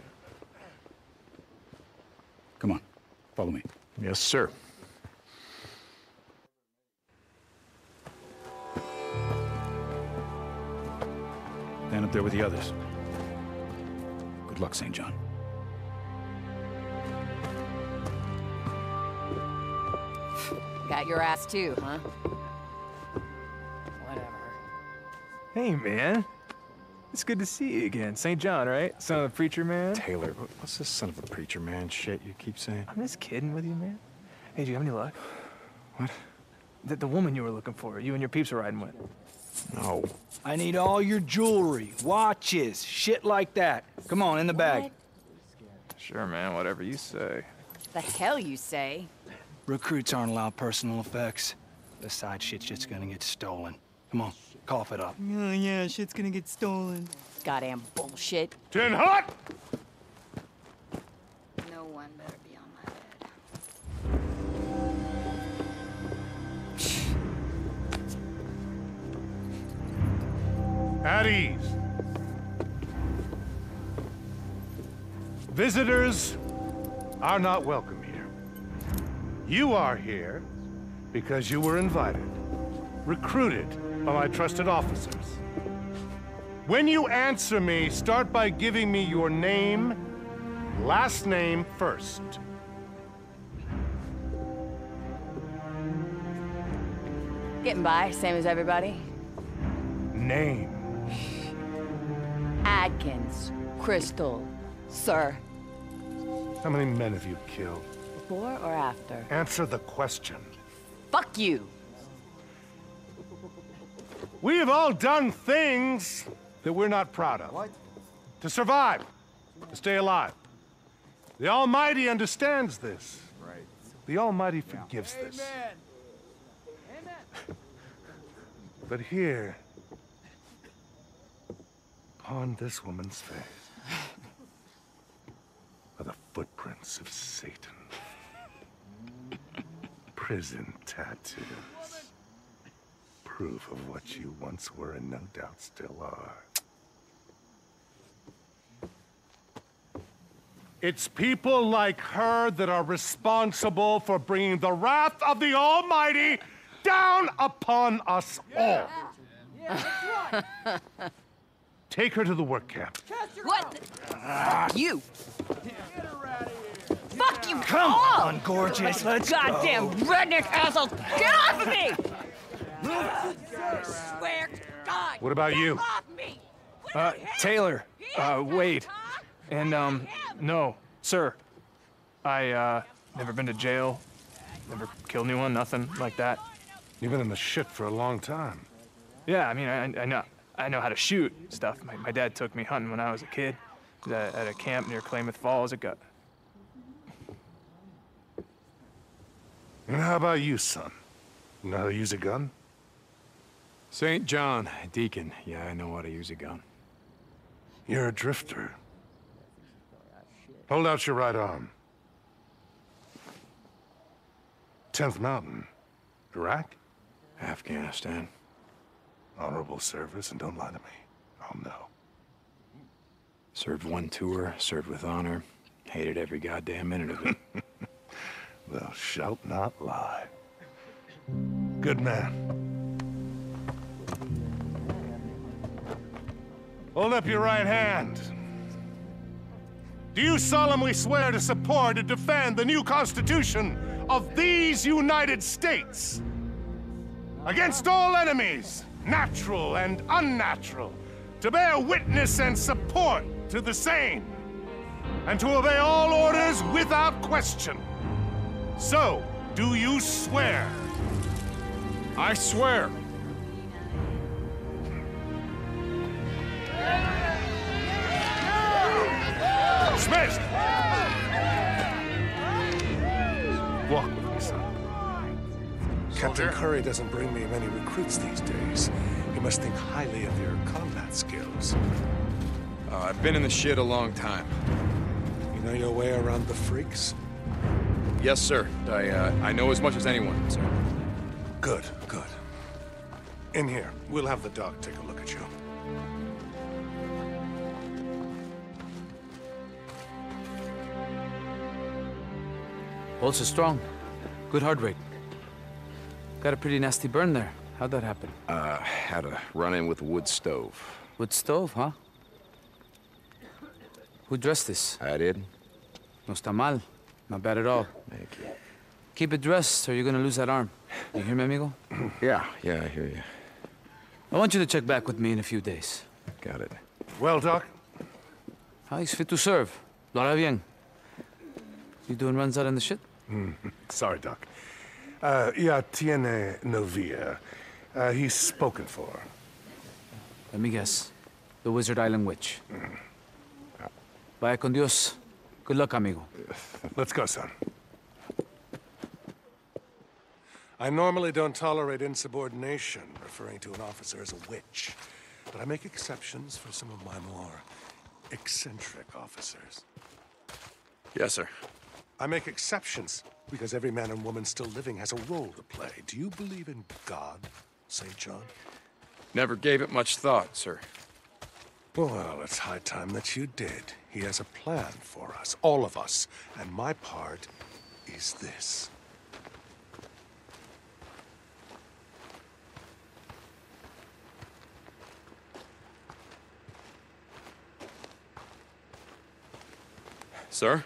Come on, follow me. Yes, sir. Stand up there with the others. Good luck, St. John. Got your ass too, huh? Whatever. Hey, man. It's good to see you again. St. John, right? Son of the preacher man? Taylor, what's this son of a preacher man shit you keep saying? I'm just kidding with you, man. Hey, do you have any luck? What? The woman you were looking for, you and your peeps were riding with. No. I need all your jewelry, watches, shit like that. Come on, in the bag. What? Sure, man, whatever you say. The hell you say? Recruits aren't allowed personal effects. Besides, shit's just gonna get stolen. Come on, cough it up. Oh, yeah, shit's gonna get stolen. Goddamn bullshit. Tin hot! No one better be on my bed. At ease. Visitors are not welcome here. You are here because you were invited, recruited by my trusted officers. When you answer me, start by giving me your name, last name first. Getting by, same as everybody. Name. Adkins, Crystal, sir. How many men have you killed? Before or after? Answer the question. Fuck you! We have all done things that we're not proud of. What? To survive, to stay alive. The Almighty understands this. Right. The Almighty forgives this. Amen. But here, upon this woman's face, are the footprints of Satan. Prison tattoos. Proof of what you once were and no doubt still are. It's people like her that are responsible for bringing the wrath of the Almighty down upon us all. Take her to the work camp. What? You! Fuck you! Come on, gorgeous, let's Goddamn go. redneck asshole! Get off of me! Swear to God! What about you? Get off me! Taylor, wait. And, no, sir. I, never been to jail, never killed anyone, nothing like that. You've been in the shit for a long time. Yeah, I mean, I know how to shoot stuff. My dad took me hunting when I was a kid at a camp near Klamath Falls. It got... And how about you, son? You know how to use a gun? St. John, Deacon. Yeah, I know how to use a gun. You're a drifter. Hold out your right arm. 10th Mountain. Iraq? Afghanistan. Honorable service, and don't lie to me. I'll know. Served one tour, served with honor. Hated every goddamn minute of it. Thou shalt not lie. Good man. Hold up your right hand. Do you solemnly swear to support and defend the new Constitution of these United States? Against all enemies, natural and unnatural, to bear witness and support to the same, and to obey all orders without question. So, do you swear? I swear. Dismissed! Walk with me, son. Captain Curry doesn't bring me many recruits these days. He must think highly of your combat skills. I've been in the shit a long time. You know your way around the freaks? Yes, sir. I know as much as anyone, sir. Good, good. In here. We'll have the doc take a look at you. Pulse is strong. Good heart rate. Got a pretty nasty burn there. How'd that happen? Had a run-in with a wood stove. Wood stove, huh? Who dressed this? I did. No está mal. Not bad at all. Thank you. Keep it dressed or you're gonna lose that arm. You hear me, amigo? Yeah, I hear you. I want you to check back with me in a few days. Got it. Well, Doc? He's fit to serve. Lo hará bien. You doing runs out in the shit? Sorry, Doc. Ya tiene novia. He's spoken for. Let me guess. The Wizard Island Witch. Vaya con Dios. Good luck, amigo. Let's go, son. I normally don't tolerate insubordination, referring to an officer as a witch. But I make exceptions for some of my more eccentric officers. Yes, sir. I make exceptions because every man and woman still living has a role to play. Do you believe in God, St. John? Never gave it much thought, sir. Well, it's high time that you did. He has a plan for us, all of us. And my part is this. Sir?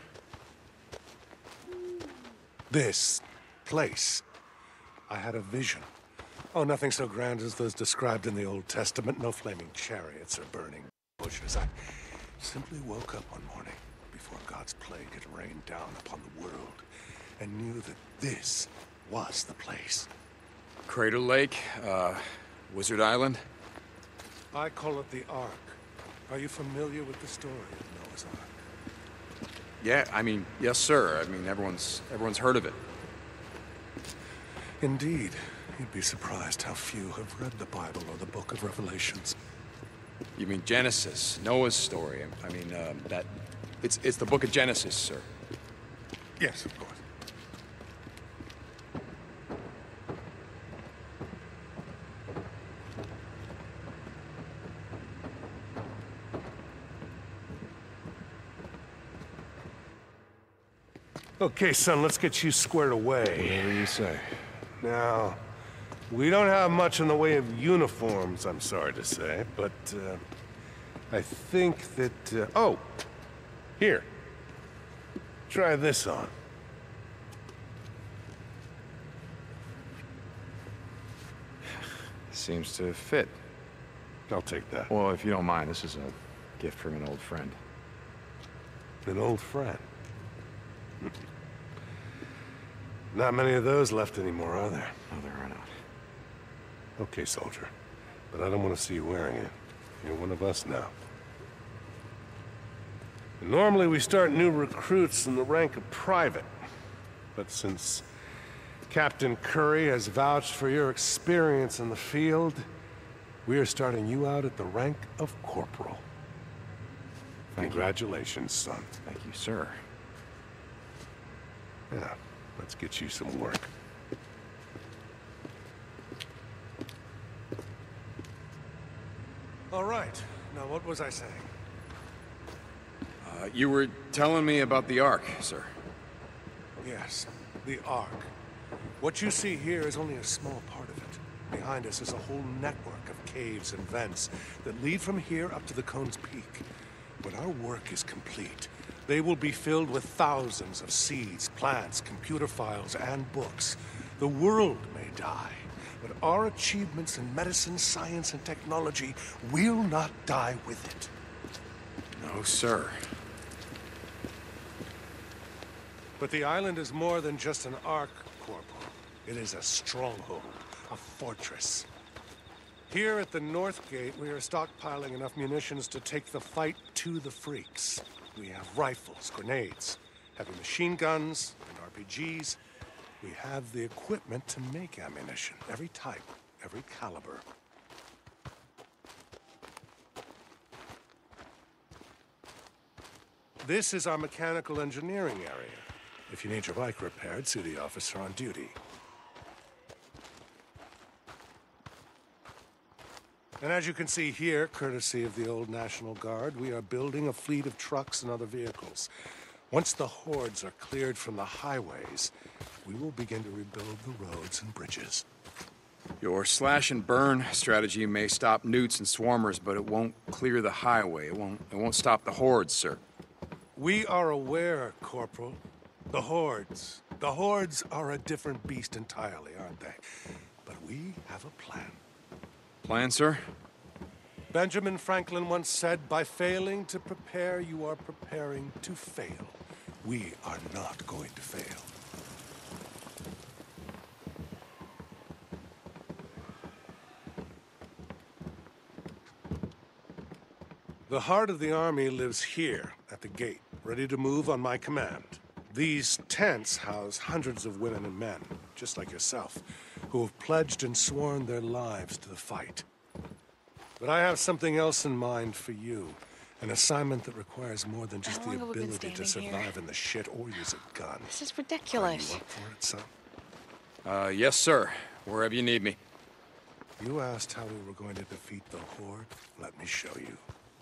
This place. I had a vision. Oh, nothing so grand as those described in the Old Testament. No flaming chariots or burning bushes. I simply woke up one morning before God's plague had rained down upon the world and knew that this was the place. Crater Lake, Wizard Island? I call it the Ark. Are you familiar with the story of Noah's Ark? Yeah, I mean, yes, sir. I mean, everyone's heard of it. Indeed. You'd be surprised how few have read the Bible or the Book of Revelations. You mean Genesis, Noah's story? I mean, it's the Book of Genesis, sir. Yes, of course. Okay, son, let's get you squared away. Whatever you say. Now, we don't have much in the way of uniforms, I'm sorry to say, but I think that, oh, here. Try this on. Seems to fit. I'll take that. Well, if you don't mind, this is a gift from an old friend. An old friend? Not many of those left anymore, are there? No, there are not. Okay, soldier. But I don't want to see you wearing it. You're one of us now. Normally, we start new recruits in the rank of private. But since Captain Curry has vouched for your experience in the field, We are starting you out at the rank of corporal. Congratulations, son. Thank you, sir. Yeah, let's get you some work. All right. Now, what was I saying? You were telling me about the Ark, sir. Yes, the Ark. What you see here is only a small part of it. Behind us is a whole network of caves and vents that lead from here up to the Cone's Peak. When our work is complete, they will be filled with thousands of seeds, plants, computer files, and books. The world may die, but our achievements in medicine, science, and technology will not die with it. No, sir. But the island is more than just an Ark, Corporal. It is a stronghold, a fortress. Here at the North Gate, we are stockpiling enough munitions to take the fight to the freaks. We have rifles, grenades, heavy machine guns, and RPGs. We have the equipment to make ammunition, every type, every caliber. This is our mechanical engineering area. If you need your bike repaired, see the officer on duty. And as you can see here, courtesy of the old National Guard, we are building a fleet of trucks and other vehicles. Once the hordes are cleared from the highways, we will begin to rebuild the roads and bridges. Your slash and burn strategy may stop newts and swarmers, but it won't clear the highway. It won't stop the hordes, sir. We are aware, Corporal. The hordes. The hordes are a different beast entirely, aren't they? But we have a plan. Plan, sir? Benjamin Franklin once said, by failing to prepare, you are preparing to fail. We are not going to fail. The heart of the army lives here, at the gate, ready to move on my command. These tents house hundreds of women and men, just like yourself, who have pledged and sworn their lives to the fight. But I have something else in mind for you. An assignment that requires more than just the ability to survive in the shit or use a gun. This is ridiculous. Are you up for it, son? Yes, sir. Wherever you need me. You asked how we were going to defeat the Horde. Let me show you.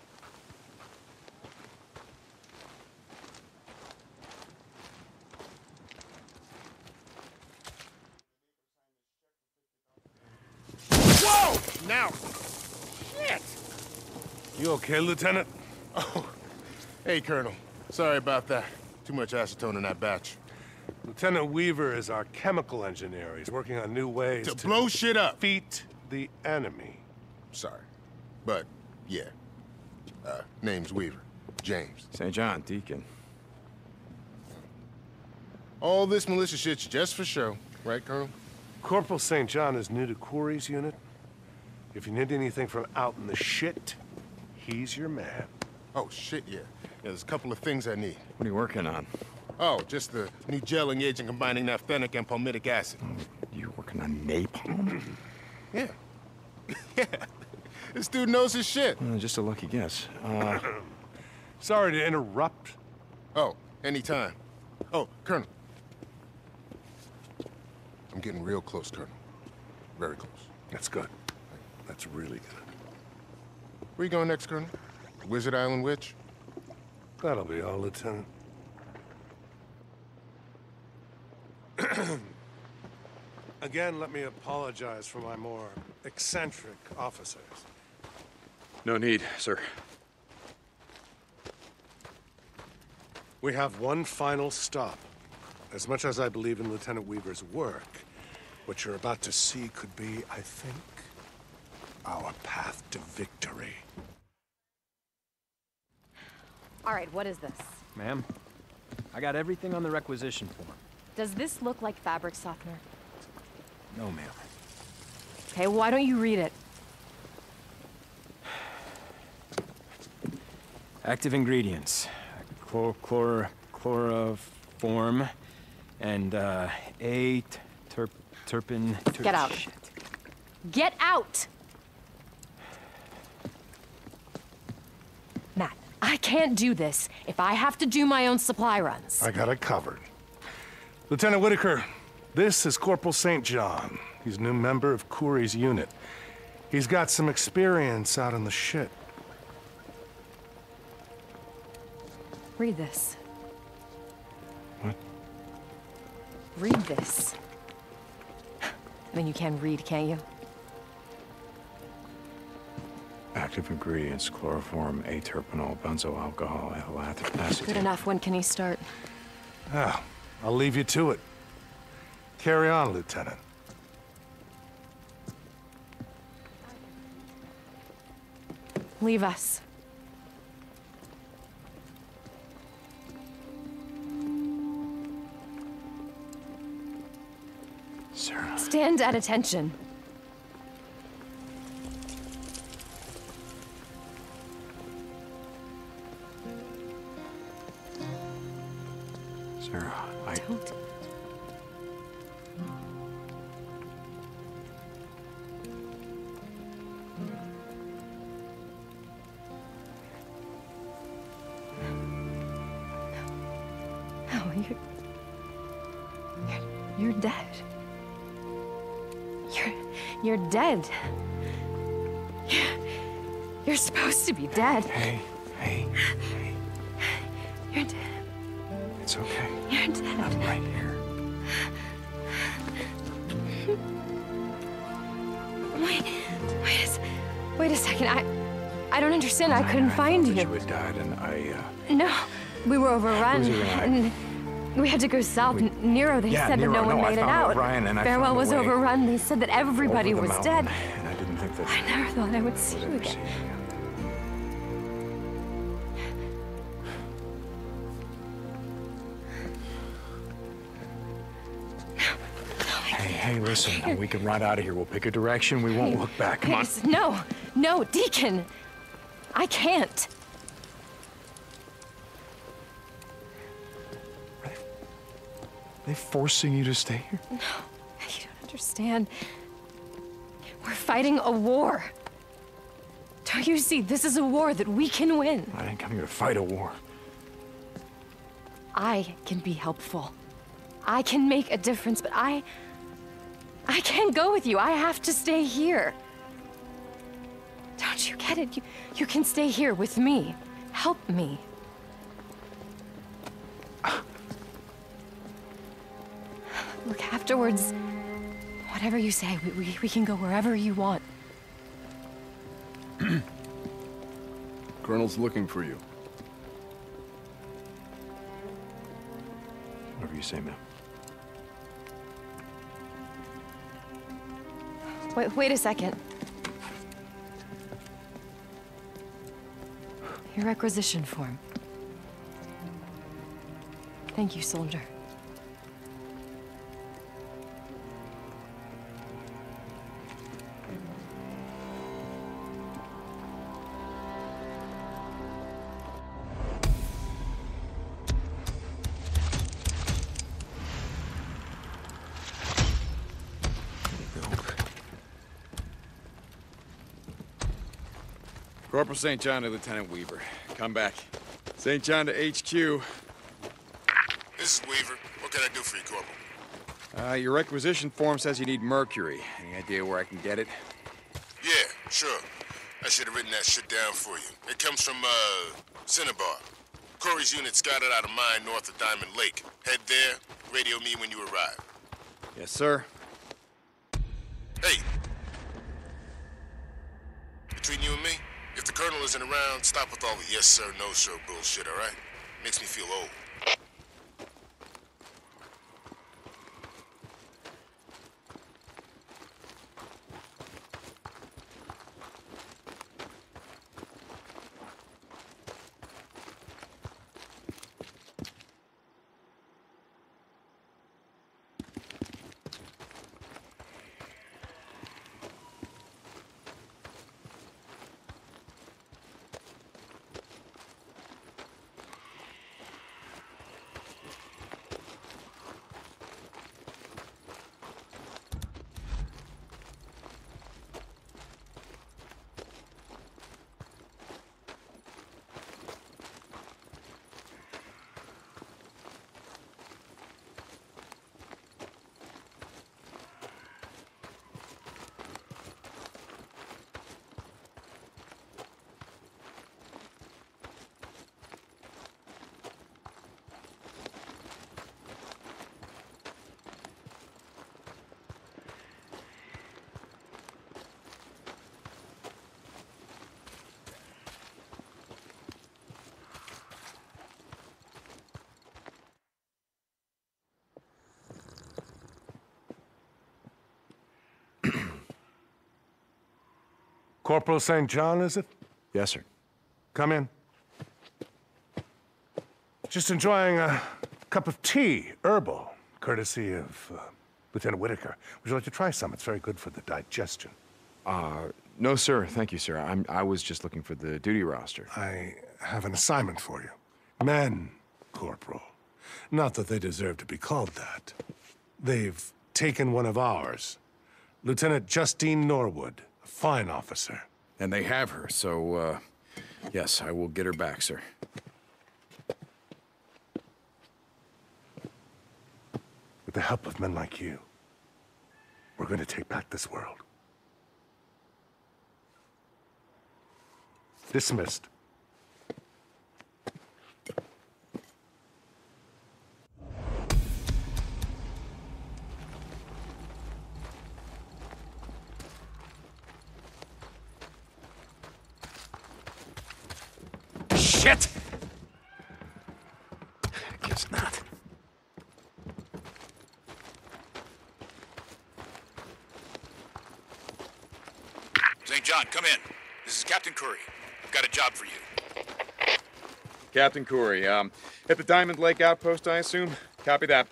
Whoa! Now! Shit! You okay, Lieutenant? Oh, hey, Colonel. Sorry about that. Too much acetone in that batch. Lieutenant Weaver is our chemical engineer. He's working on new ways to blow shit up. Defeat the enemy. Sorry. But, yeah. Name's Weaver. James. St. John, Deacon. All this militia shit's just for show. Right, Colonel? Corporal St. John is new to Quarry's unit. If you need anything from out in the shit, he's your man. Oh, shit, yeah. There's a couple of things I need. What are you working on? Oh, just the new gelling agent combining naphthenic and palmitic acid. You working on napalm? Yeah. Yeah. This dude knows his shit. Just a lucky guess. Sorry to interrupt. Oh, anytime. Oh, Colonel. I'm getting real close, Colonel. Very close. That's good. That's really good. Where you going next, Colonel? Wizard Island Witch? That'll be all, Lieutenant. Again, let me apologize for my more eccentric officers. No need, sir. We have one final stop. As much as I believe in Lieutenant Weaver's work, what you're about to see could be, I think, our path to victory. All right, what is this? Ma'am, I got everything on the requisition form. Does this look like fabric softener? No, ma'am. Okay, why don't you read it? Active ingredients. Chloroform and terpene. Get out. Shit. Get out! I can't do this if I have to do my own supply runs. I got it covered. Lieutenant Whitaker, this is Corporal St. John. He's a new member of Kouri's unit. He's got some experience out in the shit. Read this. What? Read this. I mean, you can read, can't you? Active ingredients: chloroform, aterpenol, benzoyl alcohol, lactic acid. Good enough. When can he start? Ah, I'll leave you to it. Carry on, Lieutenant. Leave us. Sarah. Stand at attention. Sarah, I... Don't. No, you're dead. You're dead. You're supposed to be dead. Hey. You're dead. It's okay. You're dead. I'm right here. Wait a second. I don't understand. I couldn't find you. You had died, and No, we were overrun, Who's overrun? and we had to go south. Nero, they said Nero, that no one made I it found out. Ryan, and I Farewell found a was way overrun. They said that everybody over the was mountain, dead. And I didn't think that... I never thought I would see you ever again. see you again. Hey, listen, we can ride out of here. We'll pick a direction. We won't look back. Come on. No, Deacon. I can't. Are they forcing you to stay here? No, you don't understand. We're fighting a war. Don't you see? This is a war that we can win. I didn't come here to fight a war. I can be helpful. I can make a difference, but I can't go with you. I have to stay here. Don't you get it? You can stay here with me. Help me. Look, afterwards, whatever you say, we can go wherever you want. Colonel's looking for you. Whatever you say, ma'am. Wait a second. Your requisition form. Thank you, soldier. Corporal St. John to Lieutenant Weaver. Come back. St. John to HQ. This is Weaver. What can I do for you, Corporal? Your requisition form says you need mercury. Any idea where I can get it? Yeah, sure. I should have written that shit down for you. It comes from, Cinnabar. Kouri's unit scouted out a mine north of Diamond Lake. Head there, radio me when you arrive. Yes, sir. Hey! Between you and me, if the Colonel isn't around, stop with all the yes sir, no sir bullshit, all right? Makes me feel old. Corporal St. John, is it? Yes, sir. Come in. Just enjoying a cup of tea, herbal, courtesy of Lieutenant Whitaker. Would you like to try some? It's very good for the digestion. No, sir. Thank you, sir. I was just looking for the duty roster. I have an assignment for you. Men, Corporal. Not that they deserve to be called that. They've taken one of ours. Lieutenant Justine Norwood, a fine officer. And they have her, so, yes, I will get her back, sir. With the help of men like you, we're going to take back this world. Dismissed. Shit! I guess not. St. John, come in. This is Captain Curry. I've got a job for you. Captain Corey, at the Diamond Lake outpost, I assume? Copy that.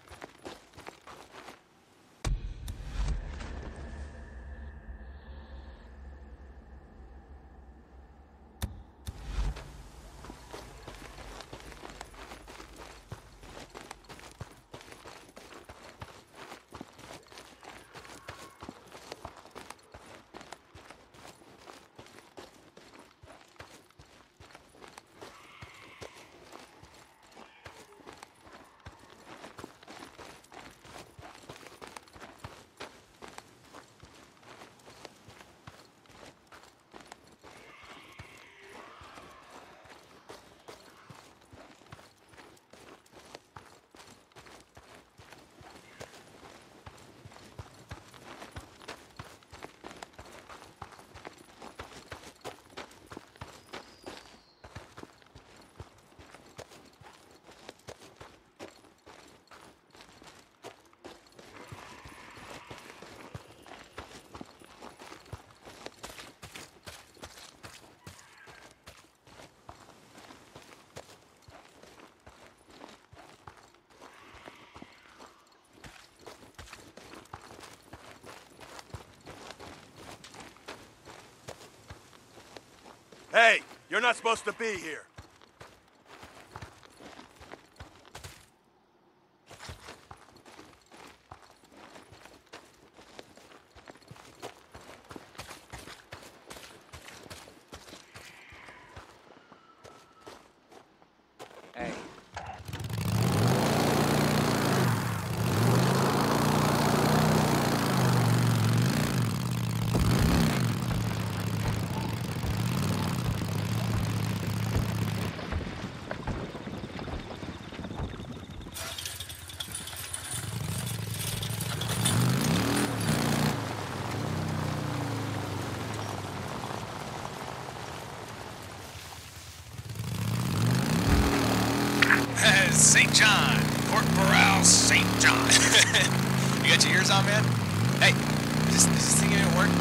Hey, you're not supposed to be here. Hey. St. John. Corporal St. John. You got your ears on, man? Hey, is this thing gonna work?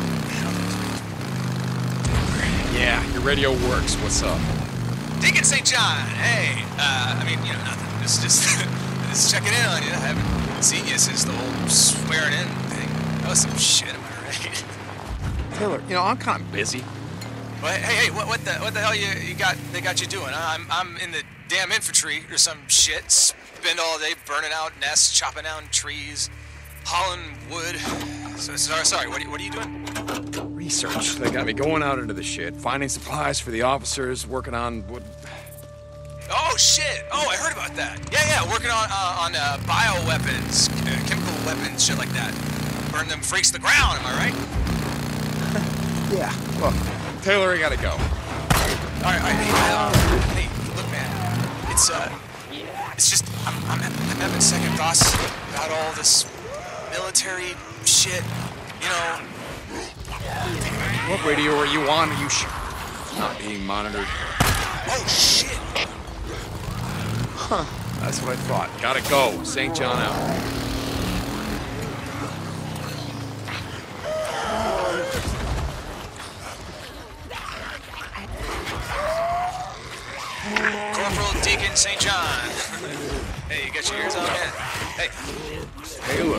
Yeah, your radio works. What's up? Deacon St. John. Hey, I mean, you know, nothing. Just checking in on you. I haven't seen you since the whole swearing in thing. That was some shit, am I right? Taylor, you know, I'm kind of busy. Well, hey, what the hell you got? They got you doing? I'm in the damn infantry or some shit. Spend all day burning out nests, chopping down trees, hauling wood. Sorry. What are you doing? Research. They got me going out into the shit, finding supplies for the officers, working on wood. Oh shit! Oh, I heard about that. Yeah, working on bioweapons, chemical weapons, shit like that. Burn them freaks to the ground. Am I right? Yeah. Well, Taylor, I gotta go. All right. Hey, look, man. It's just I'm having second thoughts about all this military shit. You know. What radio are you on? Are you sure? Not being monitored. Oh shit! Huh. That's what I thought. Gotta go. St. John out. Corporal Deacon St. John. Hey, you got your ears on yet? Hey. Taylor.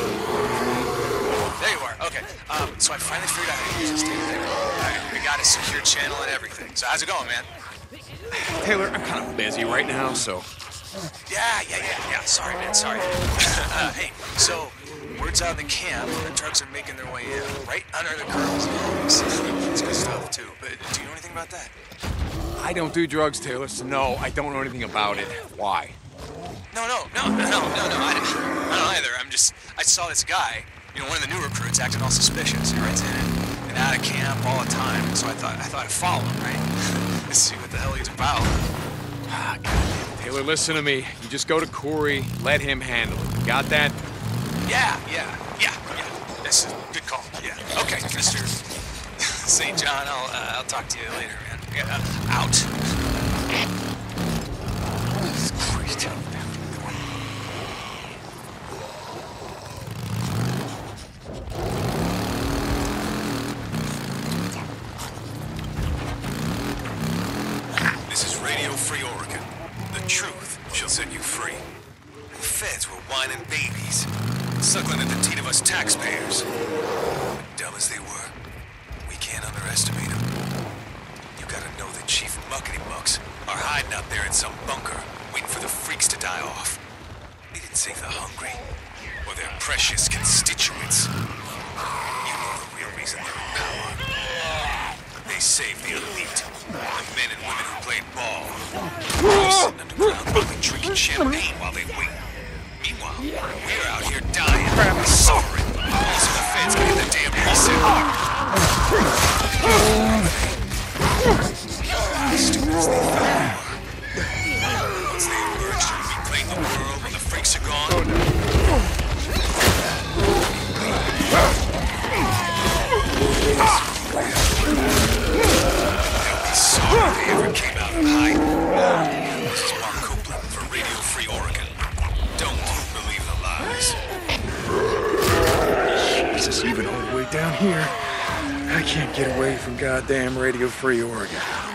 There you are. Okay. So I finally figured out how to use this thing. I got a secure channel and everything. So how's it going, man? Taylor, I'm kind of busy right now, so... Yeah. Sorry, man. Sorry. Hey, so word's out in the camp. The trucks are making their way in, right under the colonel's nose. It's good stuff too. But do you know anything about that? I don't do drugs, Taylor, so no, I don't know anything about it. Why? No. I don't either. I saw this guy, you know, one of the new recruits acting all suspicious. He runs in and out of camp all the time. And so I thought I'd follow him, right? Let's see what the hell he's about. Ah, God. Taylor, listen to me. You just go to Corey, let him handle it. You got that? Yeah. This is a good call. Yeah. Okay, Mr. St. John, I'll talk to you later, man. Yeah, out. Jesus Christ. This is Radio Free Oregon. The truth shall set you free. The feds were whining babies, suckling at the teat of us taxpayers. But dumb as they were, we can't underestimate them. You gotta know that Chief Muckety-Mucks are hiding out there in some bunker, waiting for the freaks to die off. They didn't save the hungry, or their precious constituents. You know the real reason they're in power. They saved the elite, the men and women who played ball. They're sitting underground, probably drinking champagne while they wait. Meanwhile, we're out here dying, suffering. Also, the feds can get the damn reset button. As stupid as they thought they were. Once they emerged and reclaim the world when the freaks are gone. They'll be sorry they ever came out of hiding. This is Mark Copeland for Radio Free Oregon. Don't believe the lies. Jesus, even all the way down here, I can't get away from goddamn Radio Free Oregon.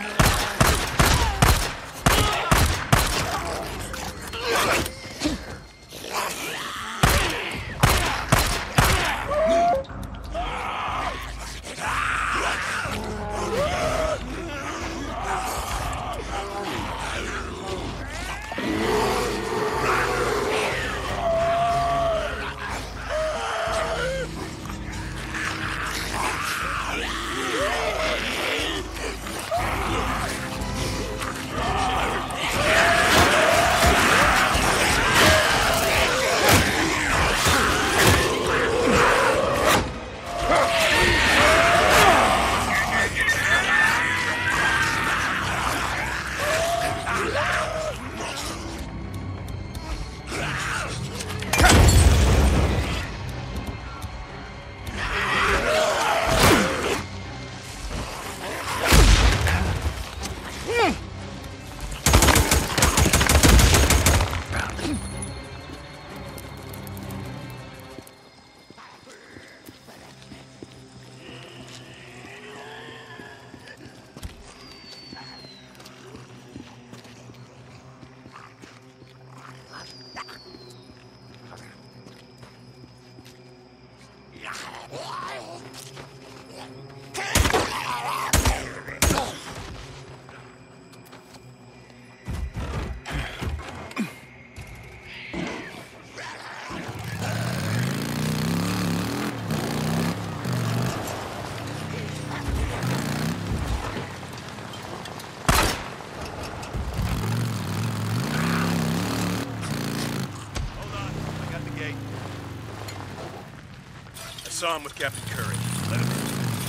Saw him with Captain Curry. Let him in.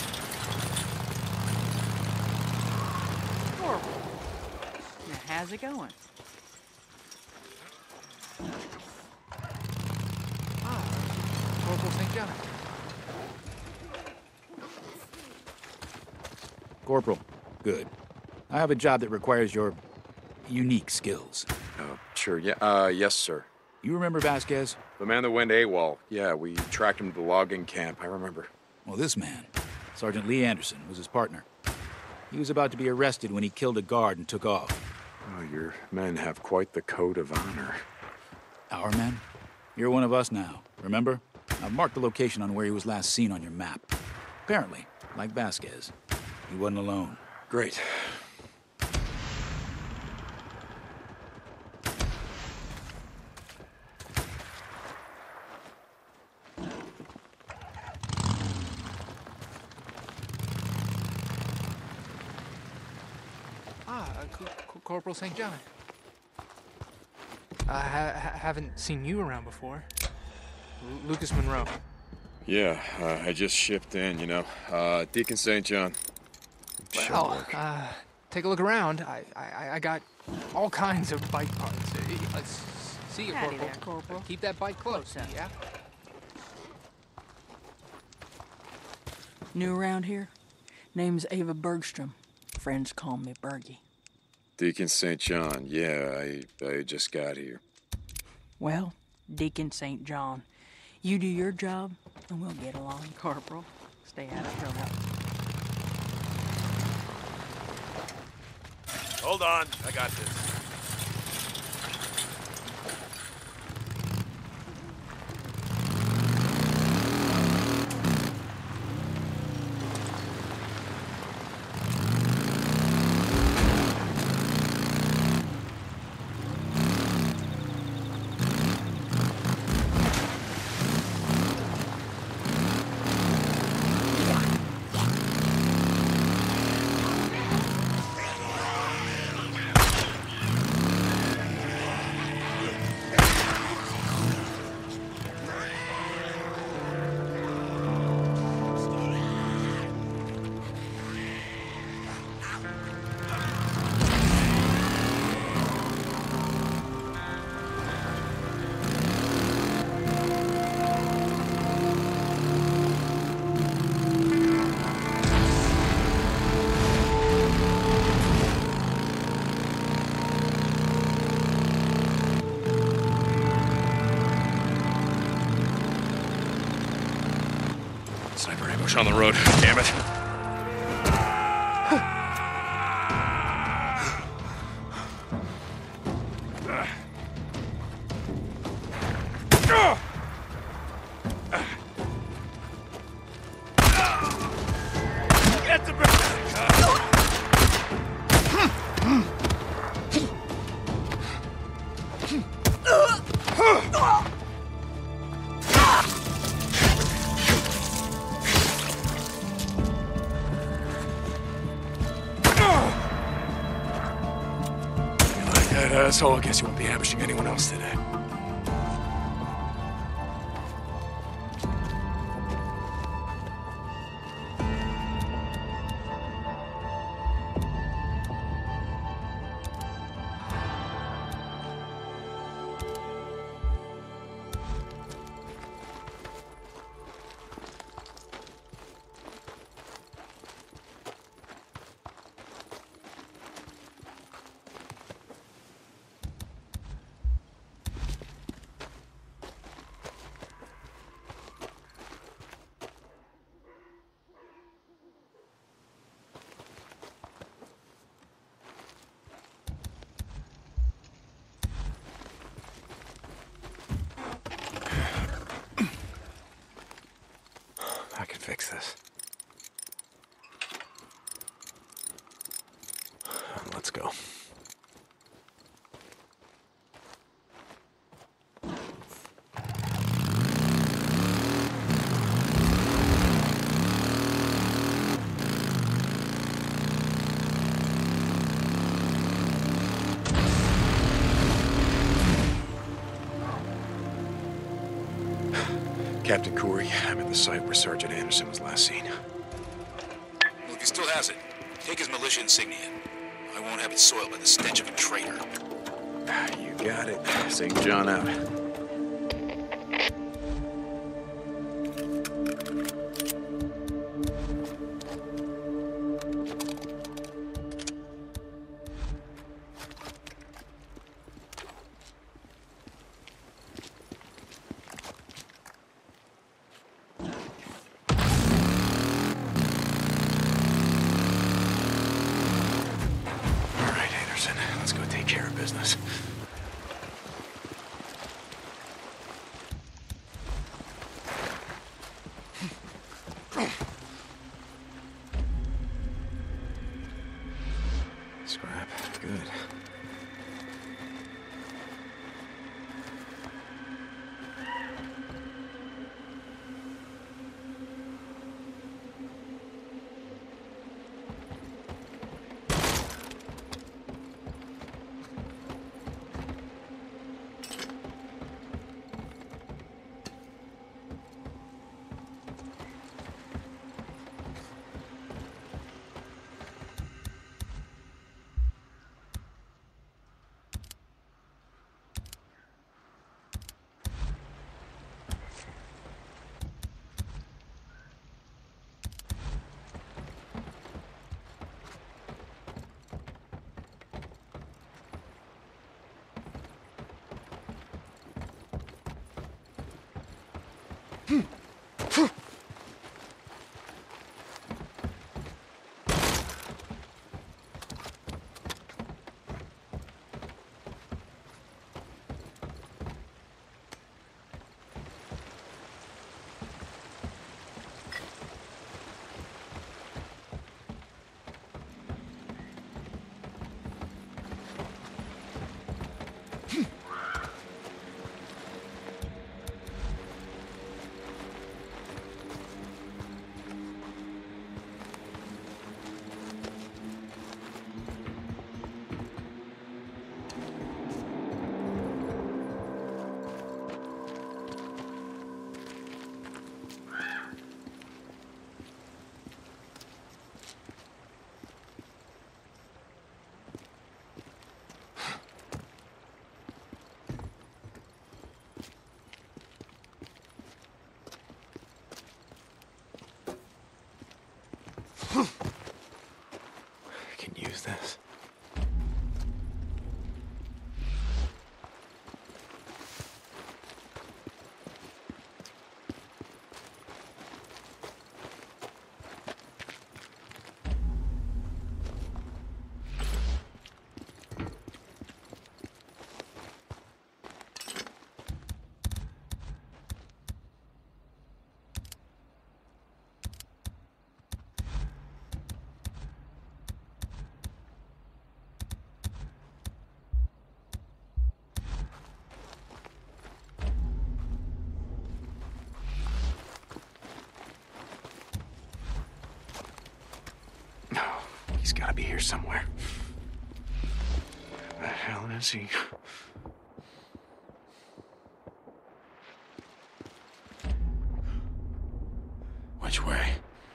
Horrible. How's it going? Corporal St. John. Corporal, good. I have a job that requires your unique skills. Sure, yeah, yes, sir. You remember Vasquez? The man that went AWOL. Yeah, we tracked him to the logging camp, I remember. Well, this man, Sergeant Lee Anderson, was his partner. He was about to be arrested when he killed a guard and took off. Oh, your men have quite the code of honor. Our men? You're one of us now, remember? I've marked the location on where he was last seen on your map. Apparently, like Vasquez, he wasn't alone. Great. Corporal St. John. I haven't seen you around before. Lucas Monroe. Yeah, I just shipped in, you know. Deacon St. John. Well, take a look around. I got all kinds of bike parts. Let's see you, Howdy Corporal. there, Corporal. Keep that bike close, yeah? New around here? Name's Ava Bergstrom. Friends call me Bergie. Deacon St. John, yeah, I just got here. Well, Deacon St. John, you do your job, and we'll get along. Corporal, stay out of trouble. Hold on, I got this. Sniper ambush on the road, damn it. Get the So I guess you won't be ambushing anyone else today. I can fix this. Let's go. Captain Corey, I'm at the site where Sergeant Anderson was last seen. Well, if he still has it, take his militia insignia. I won't have it soiled by the stench of a traitor. You got it. St. John out. Let's go take take care of business. Scrap. Good. I can use this. He's gotta be here somewhere. Where the hell is he? Which way?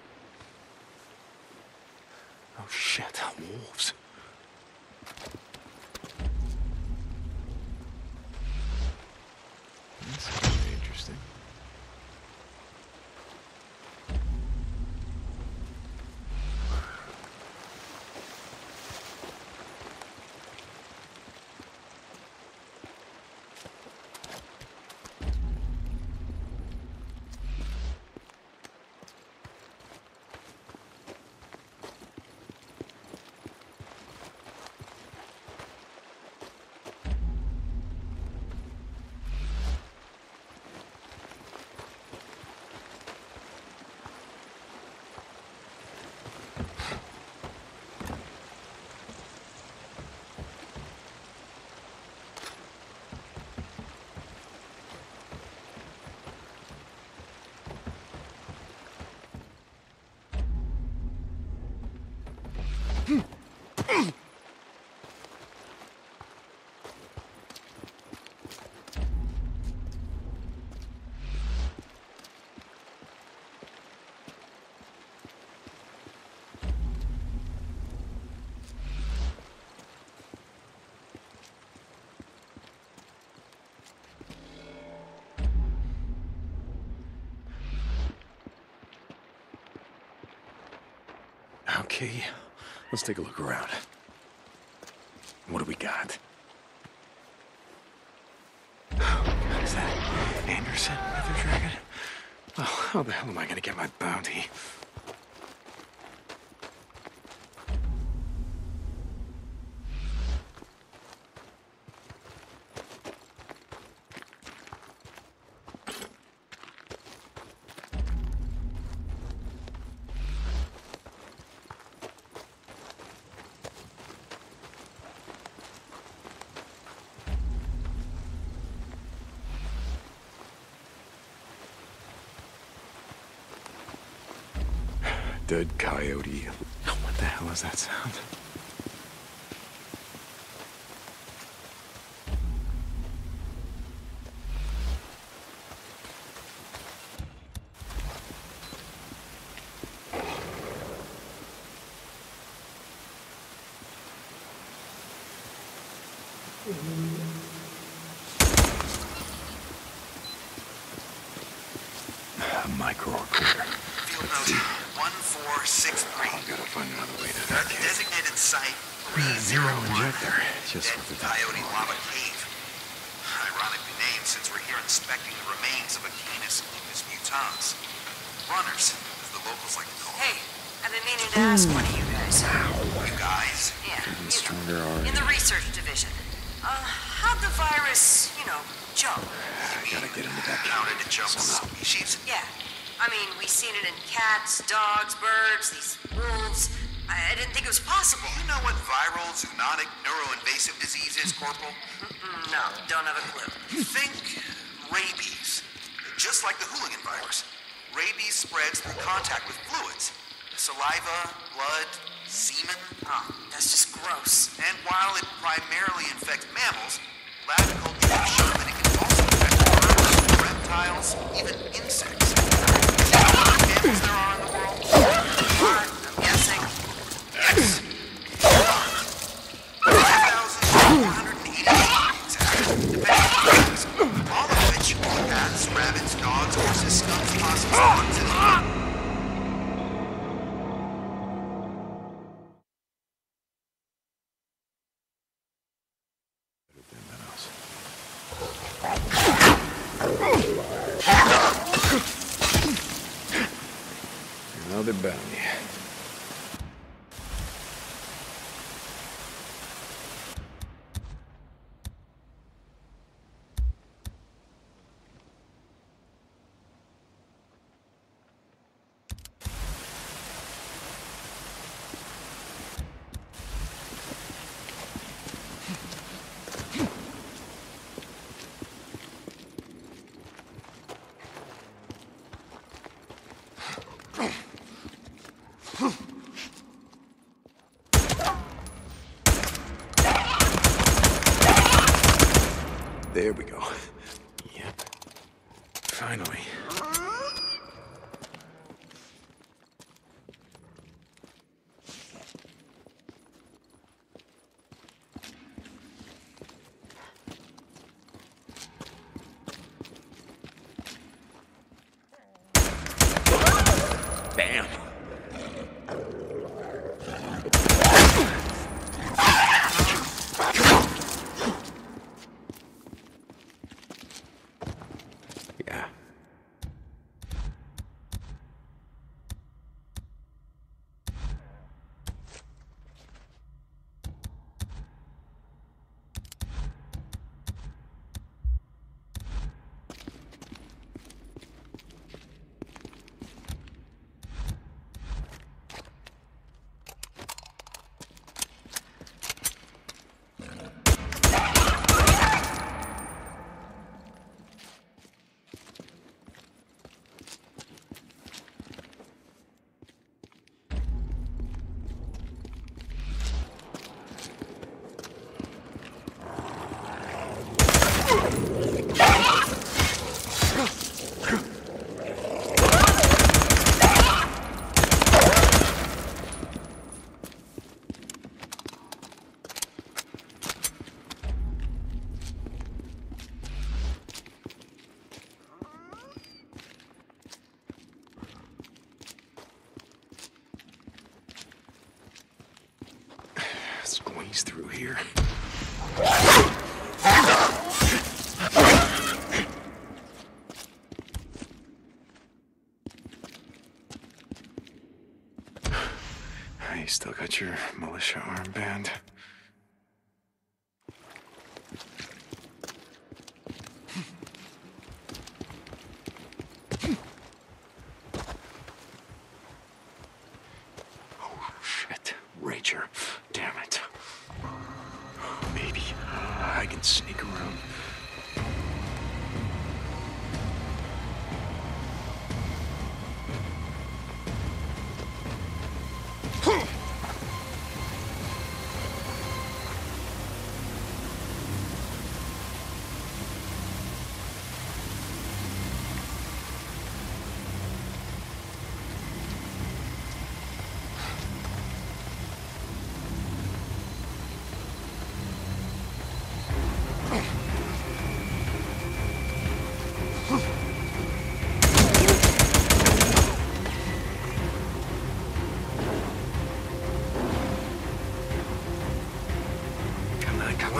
Oh shit, wolves. This is really interesting. Okay, let's take a look around. What do we got? Oh, God, is that Anderson, Wither Dragon? Well, how the hell am I gonna get my bounty? Dead coyote. What the hell is that sound? A micro recorder. Field note 1463. I gotta find another way to You're that at the cave. designated site Zero 301. injector. Just Dead what the Coyote Lava Cave. Ironically named since we're here inspecting the remains of Aquinas lupus mutans. Runners, as the locals like to call them. Hey, I've been meaning to ask one of you guys. You guys? Yeah, Getting you stronger know, already. in the research division. How'd the virus, jump? I gotta get into that How did it jump species? Yeah. I mean, we seen it in cats, dogs, birds, these wolves. I didn't think it was possible. Do you know what viral, zoonotic, neuroinvasive disease is, Corporal? No, don't have a clue. Think rabies. Just like the hooligan virus. Rabies spreads through contact with fluids. Saliva, blood, semen. Oh, that's just gross. And while it primarily infects mammals, lab cultures have shown that it can also infect birds, reptiles, even insects. Do you know how many mammals there are in the world? I'm guessing. Yes. 5,488 exact, depending on the class, all of which cats, rabbits, dogs, horses, skunks, possums, dogs, and Another bounty. There we go. Yep. Finally. Bam. Yeah. Squeeze through here. You still got your militia armband? Oh, shit. Rager. Damn it. Maybe. I can sneak around.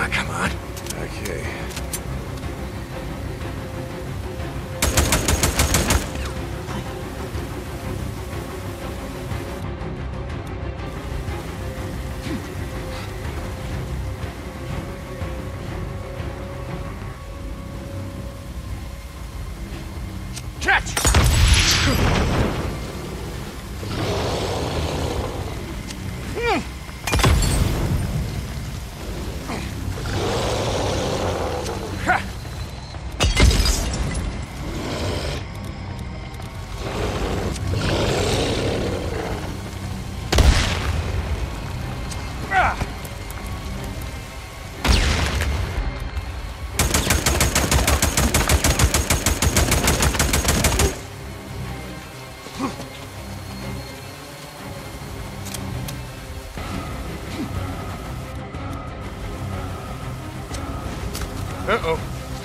on, come on. Okay. Catch! Uh-oh.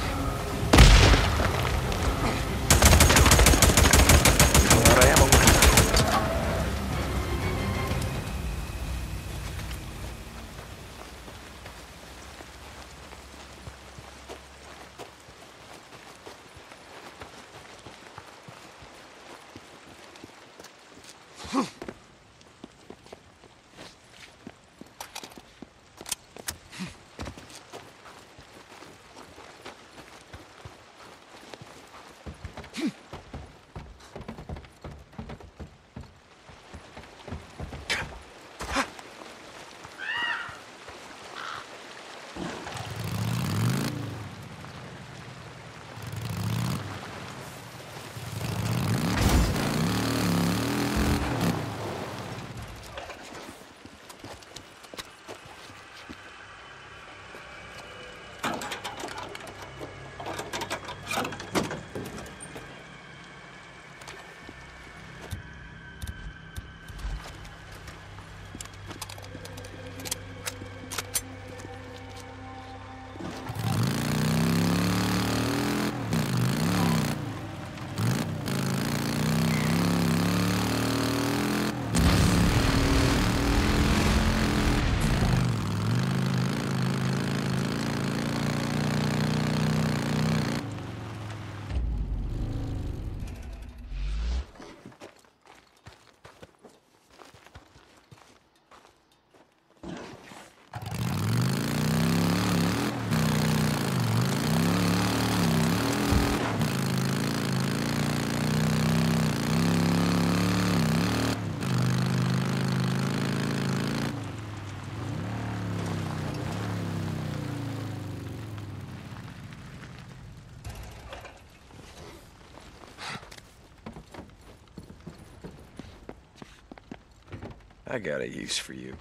I got a use for you.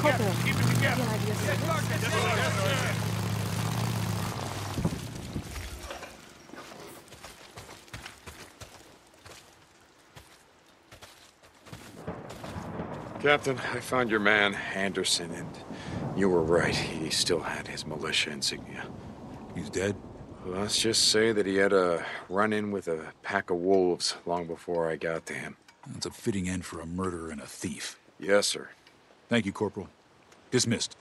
together. Keep it together. Captain, I found your man, Anderson, and you were right. He still had his militia insignia. He's dead? Let's just say that he had a run-in with a pack of wolves long before I got to him. That's a fitting end for a murderer and a thief. Yes, sir. Thank you, Corporal. Dismissed.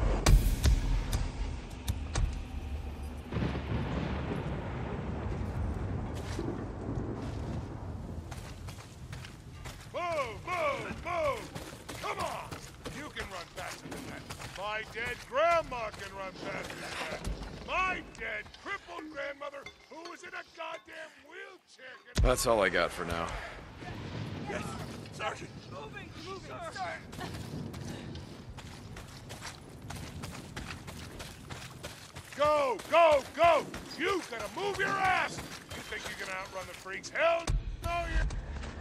My dead grandma can run faster than that. My dead crippled grandmother, who was in a goddamn wheelchair, can... That's all I got for now. Yes, Sergeant. Moving, sir. Go, go, go! You gotta move your ass! You think you're gonna outrun the freaks? Hell no, you're...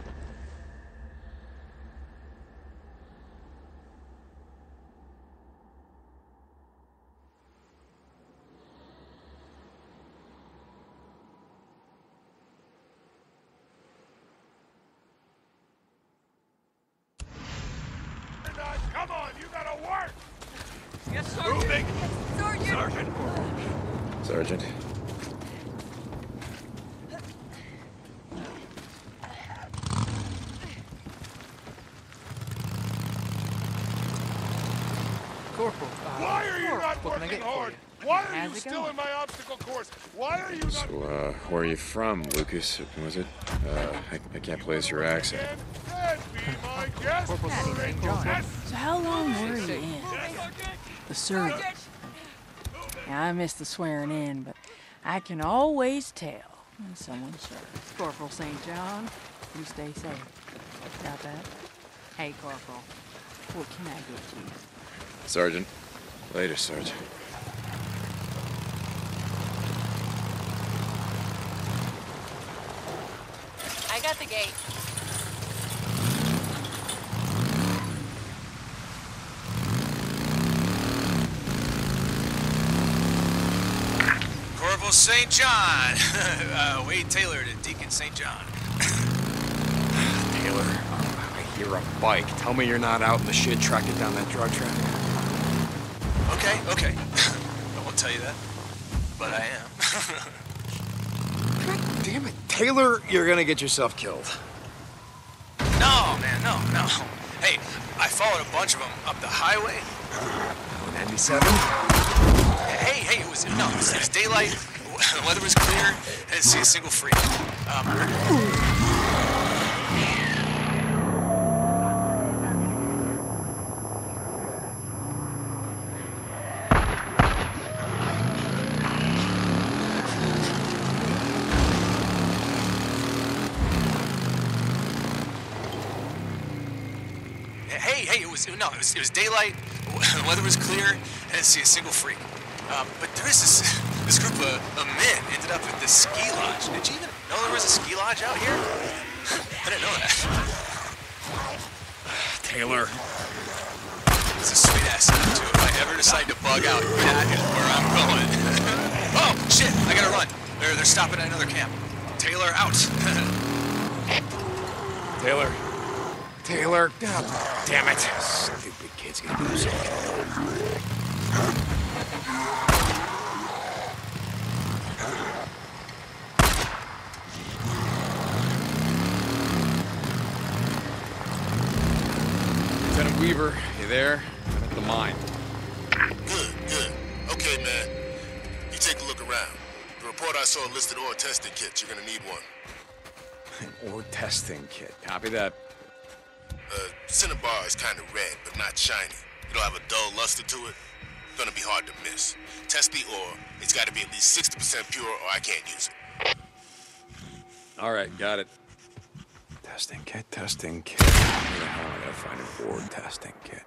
Come on, you gotta work! Yes, Sergeant! Moving! Sergeant! Sergeant. Corporal, why are you not what can I working get for hard? you? Why are How's you it still going? in my obstacle course? Why are you not... So, where are you from, Lucas? Was it? I can't place your accent. Corporal St. John. So how long were you in? The service. Yeah, I missed the swearing in, but I can always tell when someone's served. Corporal St. John, you stay safe. Got that? Hey, Corporal, what can I get you? Sergeant. Later, Sergeant. I got the gate. Corporal St. John. Wade Taylor to Deacon St. John. Taylor, I hear a bike. Tell me you're not out in the shit tracking down that drug traffic. Okay. I won't tell you that, but I am. God damn it, Taylor, you're gonna get yourself killed. No, man, no. Hey, I followed a bunch of them up the highway. 97? Hey, it was daylight. The weather was clear. I didn't see a single freak. Hey, it was daylight. The weather was clear. I didn't see a single freak. But there is this group of men ended up at this ski lodge. Did you even know there was a ski lodge out here? I didn't know that. Taylor. It's a sweet ass setup too. If I ever decide to bug out, that is where I'm going. Oh shit! I gotta run. They're stopping at another camp. Taylor out. Taylor. God damn it. Stupid kid's gonna do something. Lieutenant Weaver, you there? I'm at the mine. Good. Okay, man. You take a look around. The report I saw listed ore testing kits. You're gonna need one. An ore testing kit. Copy that. Cinnabar is kind of red, but not shiny. It'll have a dull luster to it. Gonna be hard to miss. Test the ore. It's gotta be at least 60% pure or I can't use it. All right, got it. Testing kit. Where the hell am I gonna find an ore testing kit?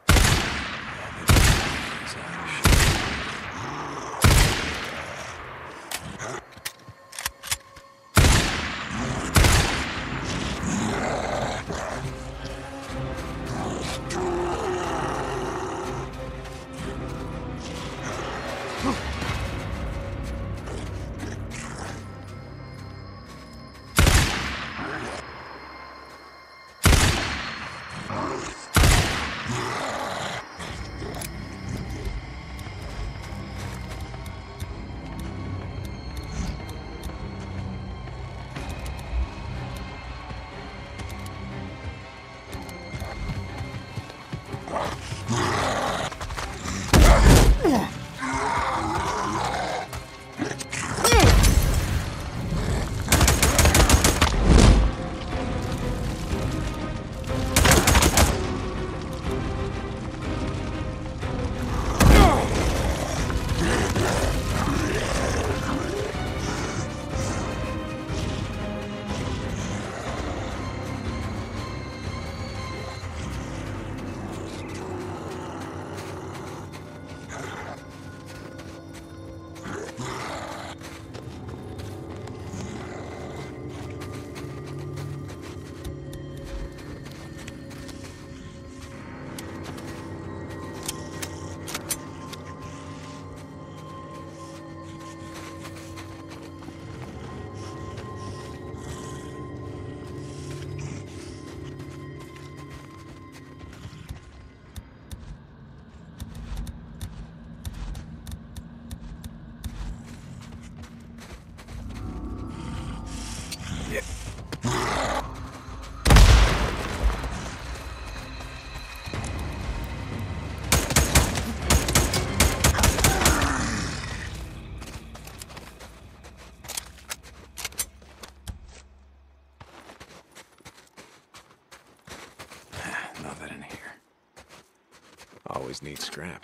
Nothing in here. Always need scrap.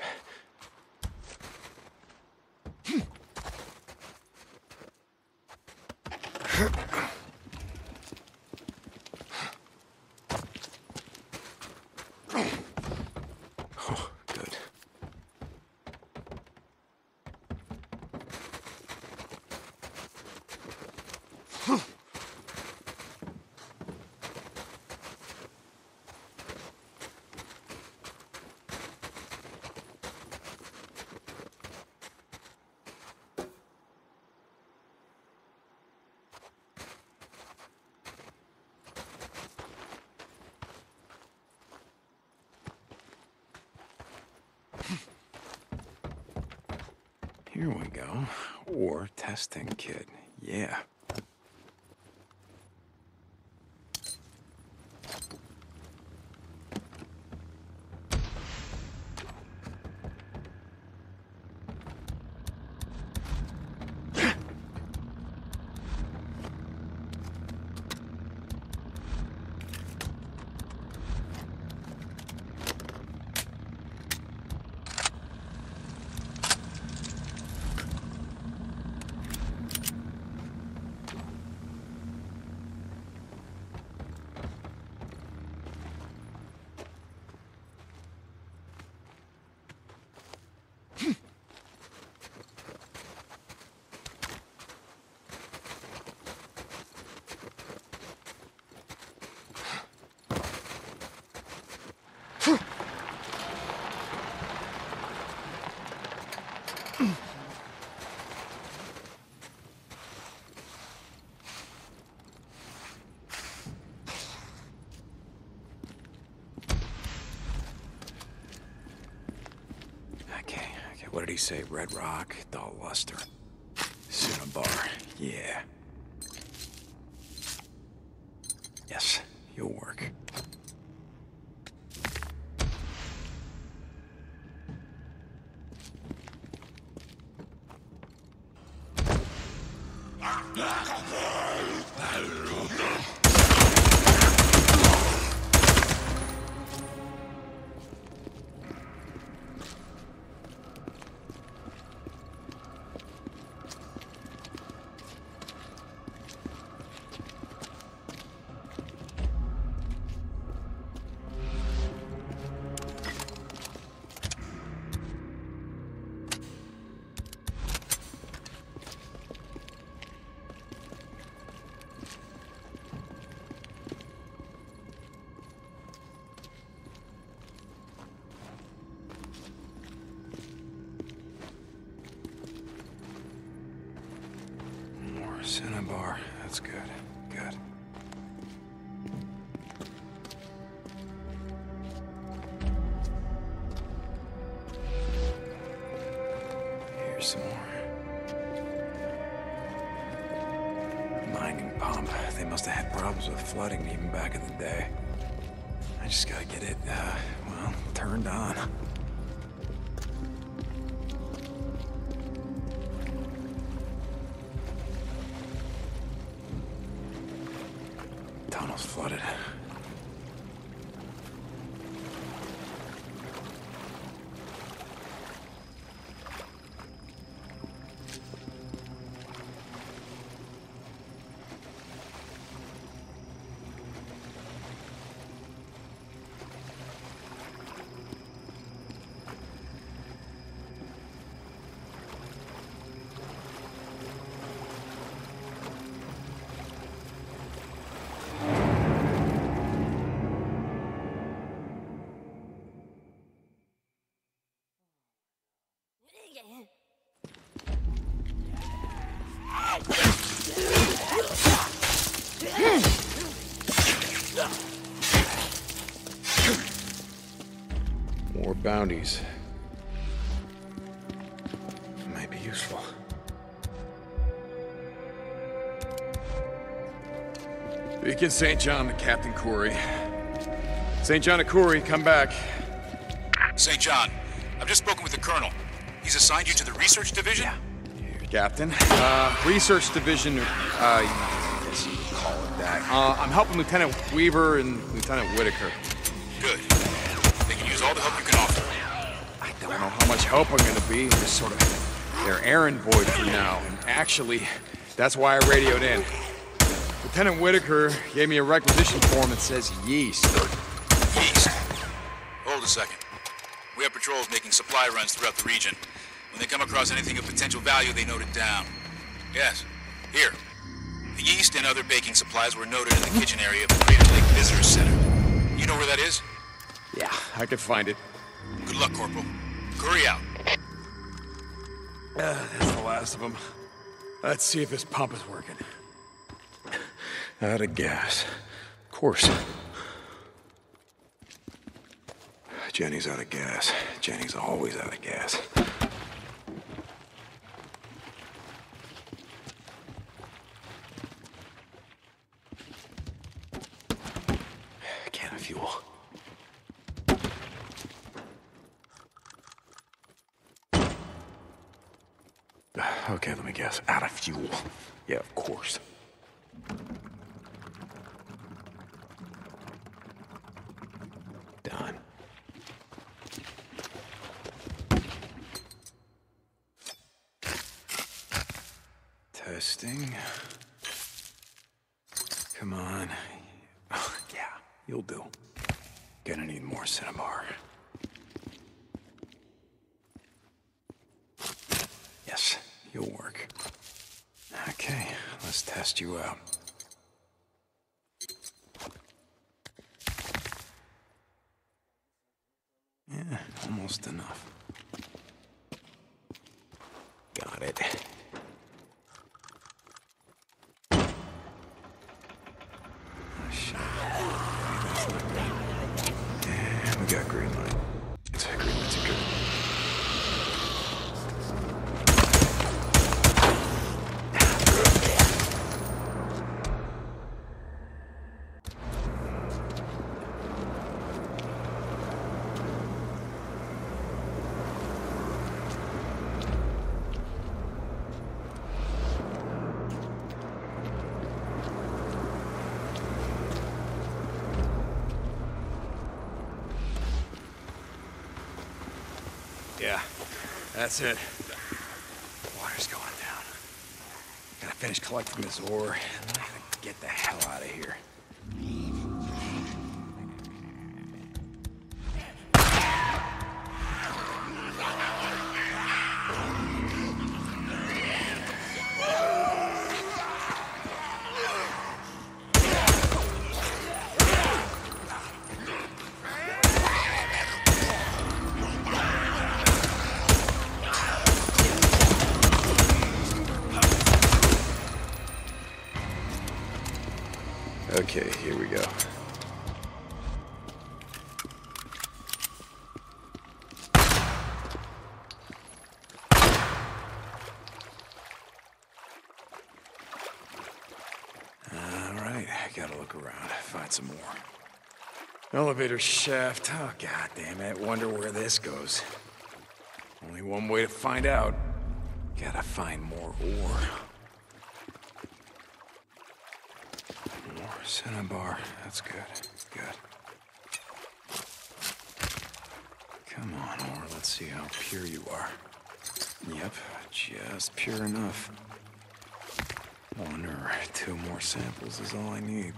Oh, good. Here we go. Ore testing kit. Yeah. Okay, what did he say? Red rock, dull luster. Cinnabar, yeah. Yes, you'll work. Cinnabar, that's good, good. some more. Mining pump. They must have had problems with flooding even back in the day. I just gotta get it, well, turned on. Tunnel's flooded. More bounties. Might be useful. Deacon St. John to Captain Corey. St. John to Corey, come back. St. John, I've just spoken with the Colonel. He's assigned you to the Research Division? Yeah. Captain. Research Division, I guess you could call it that. I'm helping Lieutenant Weaver and Lieutenant Whitaker. Good. They can use all the help you can offer. I don't know how much help I'm gonna be. Just sort of their errand boy for now. And actually, that's why I radioed in. Lieutenant Whitaker gave me a requisition form that says yeast. Yeast? Hold a second. We have patrols making supply runs throughout the region. When they come across anything of potential value, they note it down. Yes. Here. The yeast and other baking supplies were noted in the kitchen area of the Crater Lake Visitor Center. You know where that is? Yeah, I could find it. Good luck, Corporal. Hurry out. That's the last of them. Let's see if this pump is working. Out of gas. Of course. Jenny's out of gas. Jenny's always out of gas. Can of fuel. Okay, let me guess. Out of fuel. Yeah, of course. Done. Testing. Come on. Oh, yeah, you'll do. Gonna need more cinnabar. Yes, you'll work. Okay, let's test you out. Yeah, almost enough. Got it. We got green light. Green lights are good. Yeah, that's it. Water's going down. Gotta finish collecting this ore, and then I gotta get the hell out of here. Okay, here we go. find some more. Elevator shaft. Oh, god damn it. Wonder where this goes. Only one way to find out. Gotta find more ore. More cinnabar. That's good. Good. Come on, ore. Let's see how pure you are. Yep, just pure enough. 1 or 2 more samples is all I need.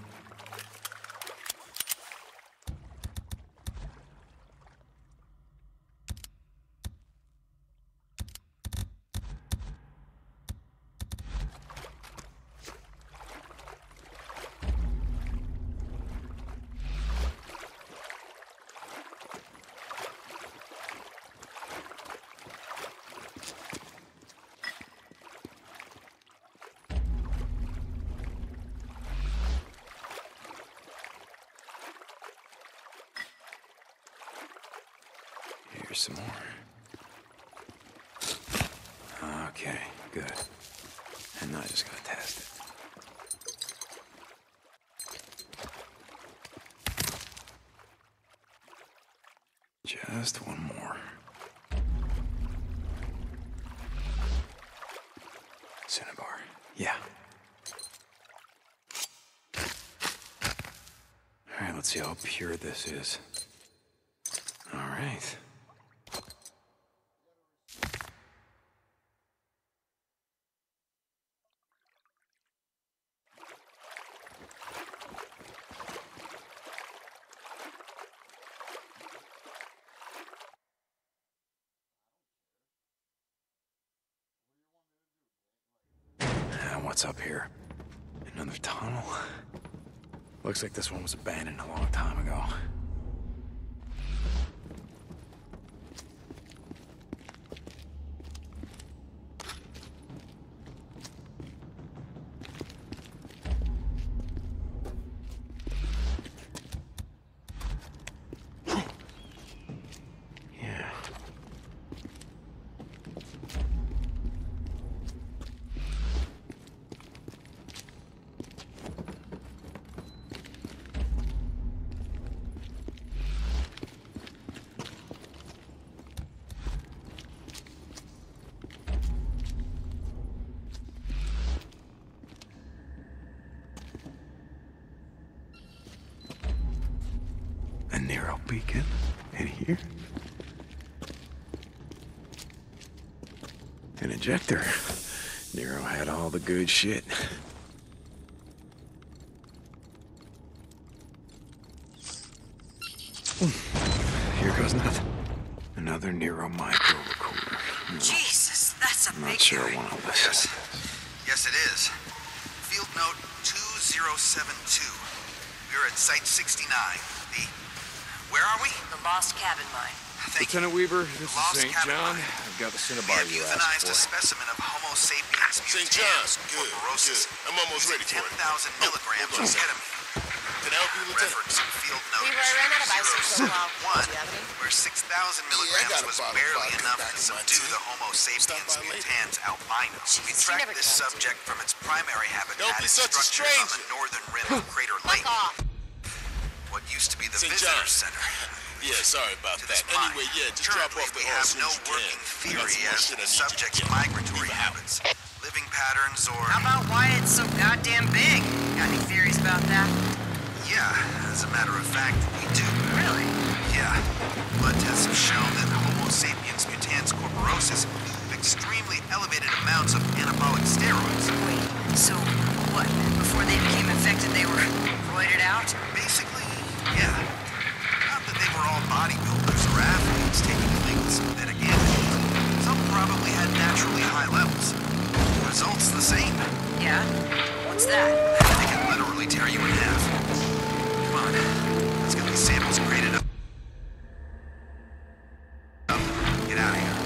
Here's some more. Okay, good. And now I just gotta test it. Just one more. Cinnabar. Yeah. Alright, let's see how pure this is. Alright. What's up here? Another tunnel? Looks like this one was abandoned a long time ago. A narrow beacon in here. An ejector. Nero had all the good shit. Here goes nothing. Another Nero micro recorder. Jesus, that's a I'm big not sure I area. want to listen. Yes, it is. Field note 2072. We're at Site 69. Where are we? The Lost Cabin Mine. Lieutenant Weaver, this is St. John. I've got the cinnabar you asked Euthanized for. a specimen of Homo sapiens St. John's, good, good. I'm almost ready for it. 10,000 milligrams of ketamine. Can I help you, Lieutenant? Reference field note Weaver, I ran out of isotope. Do 071, you have any? where 6,000 milligrams was barely enough to subdue the Homo sapiens mutans albino. We tracked this subject from its primary habitat in structures on the northern rim of Crater Lake. What used to be the visitor center. Yeah, sorry about that. Anyway, yeah, just drop off the horse. We have no working theory as to the subject's migratory habits, living patterns, or... How about why it's so goddamn big? Got any theories about that? Yeah, as a matter of fact, we do. Really? Yeah. Blood tests have shown that Homo sapiens mutans corporosis have extremely elevated amounts of anabolic steroids. Wait, so what? Before they became infected, they were roided out? Basically, yeah. Not that they were all bodybuilders or athletes taking illegal synthetic antigens. Some probably had naturally high levels. Results the same. Yeah? What's that? They can literally tear you in half. Come on, let's get these samples graded up. Get out of here.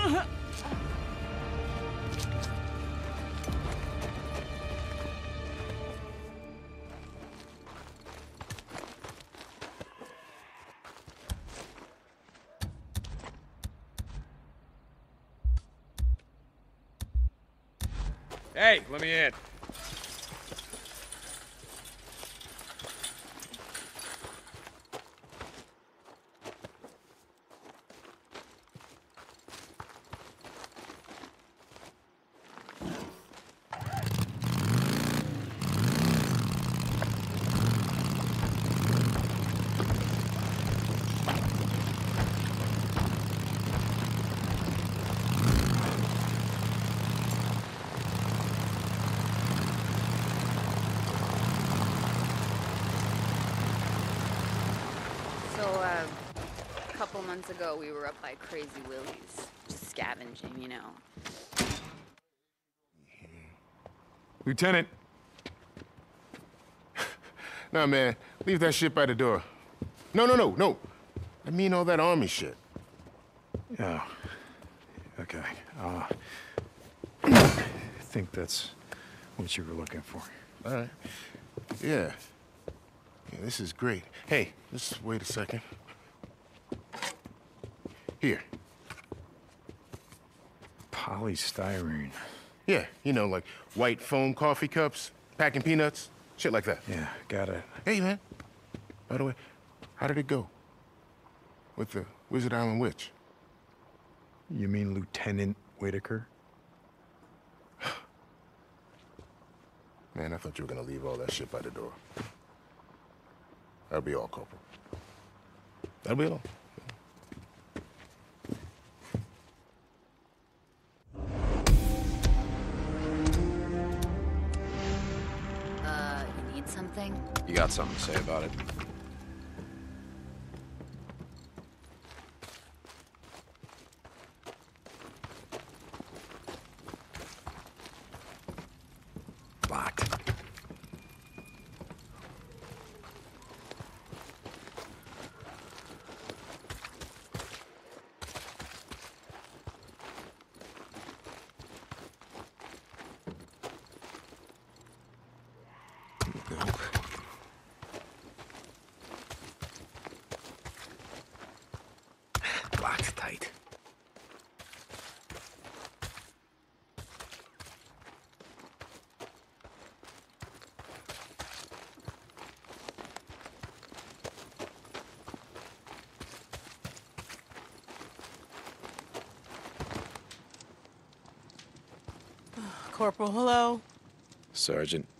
Hey, let me in. A couple months ago, we were up by Crazy Willie's, just scavenging, you know. Lieutenant. Nah, man, leave that shit by the door. No. I mean all that army shit. Oh, okay. I think that's what you were looking for. All right. Yeah, this is great. Hey, just wait a second. Here. Polystyrene. Yeah, you know, like white foam coffee cups, packing peanuts, shit like that. Yeah, got it. Hey, man. By the way, how did it go? With the Wizard Island Witch? You mean Lieutenant Whitaker? Man, I thought you were gonna leave all that shit by the door. That'll be all, Corporal. That'll be all. You need something? You got something to say about it? Locked. Locked tight. Corporal, hello? Sergeant,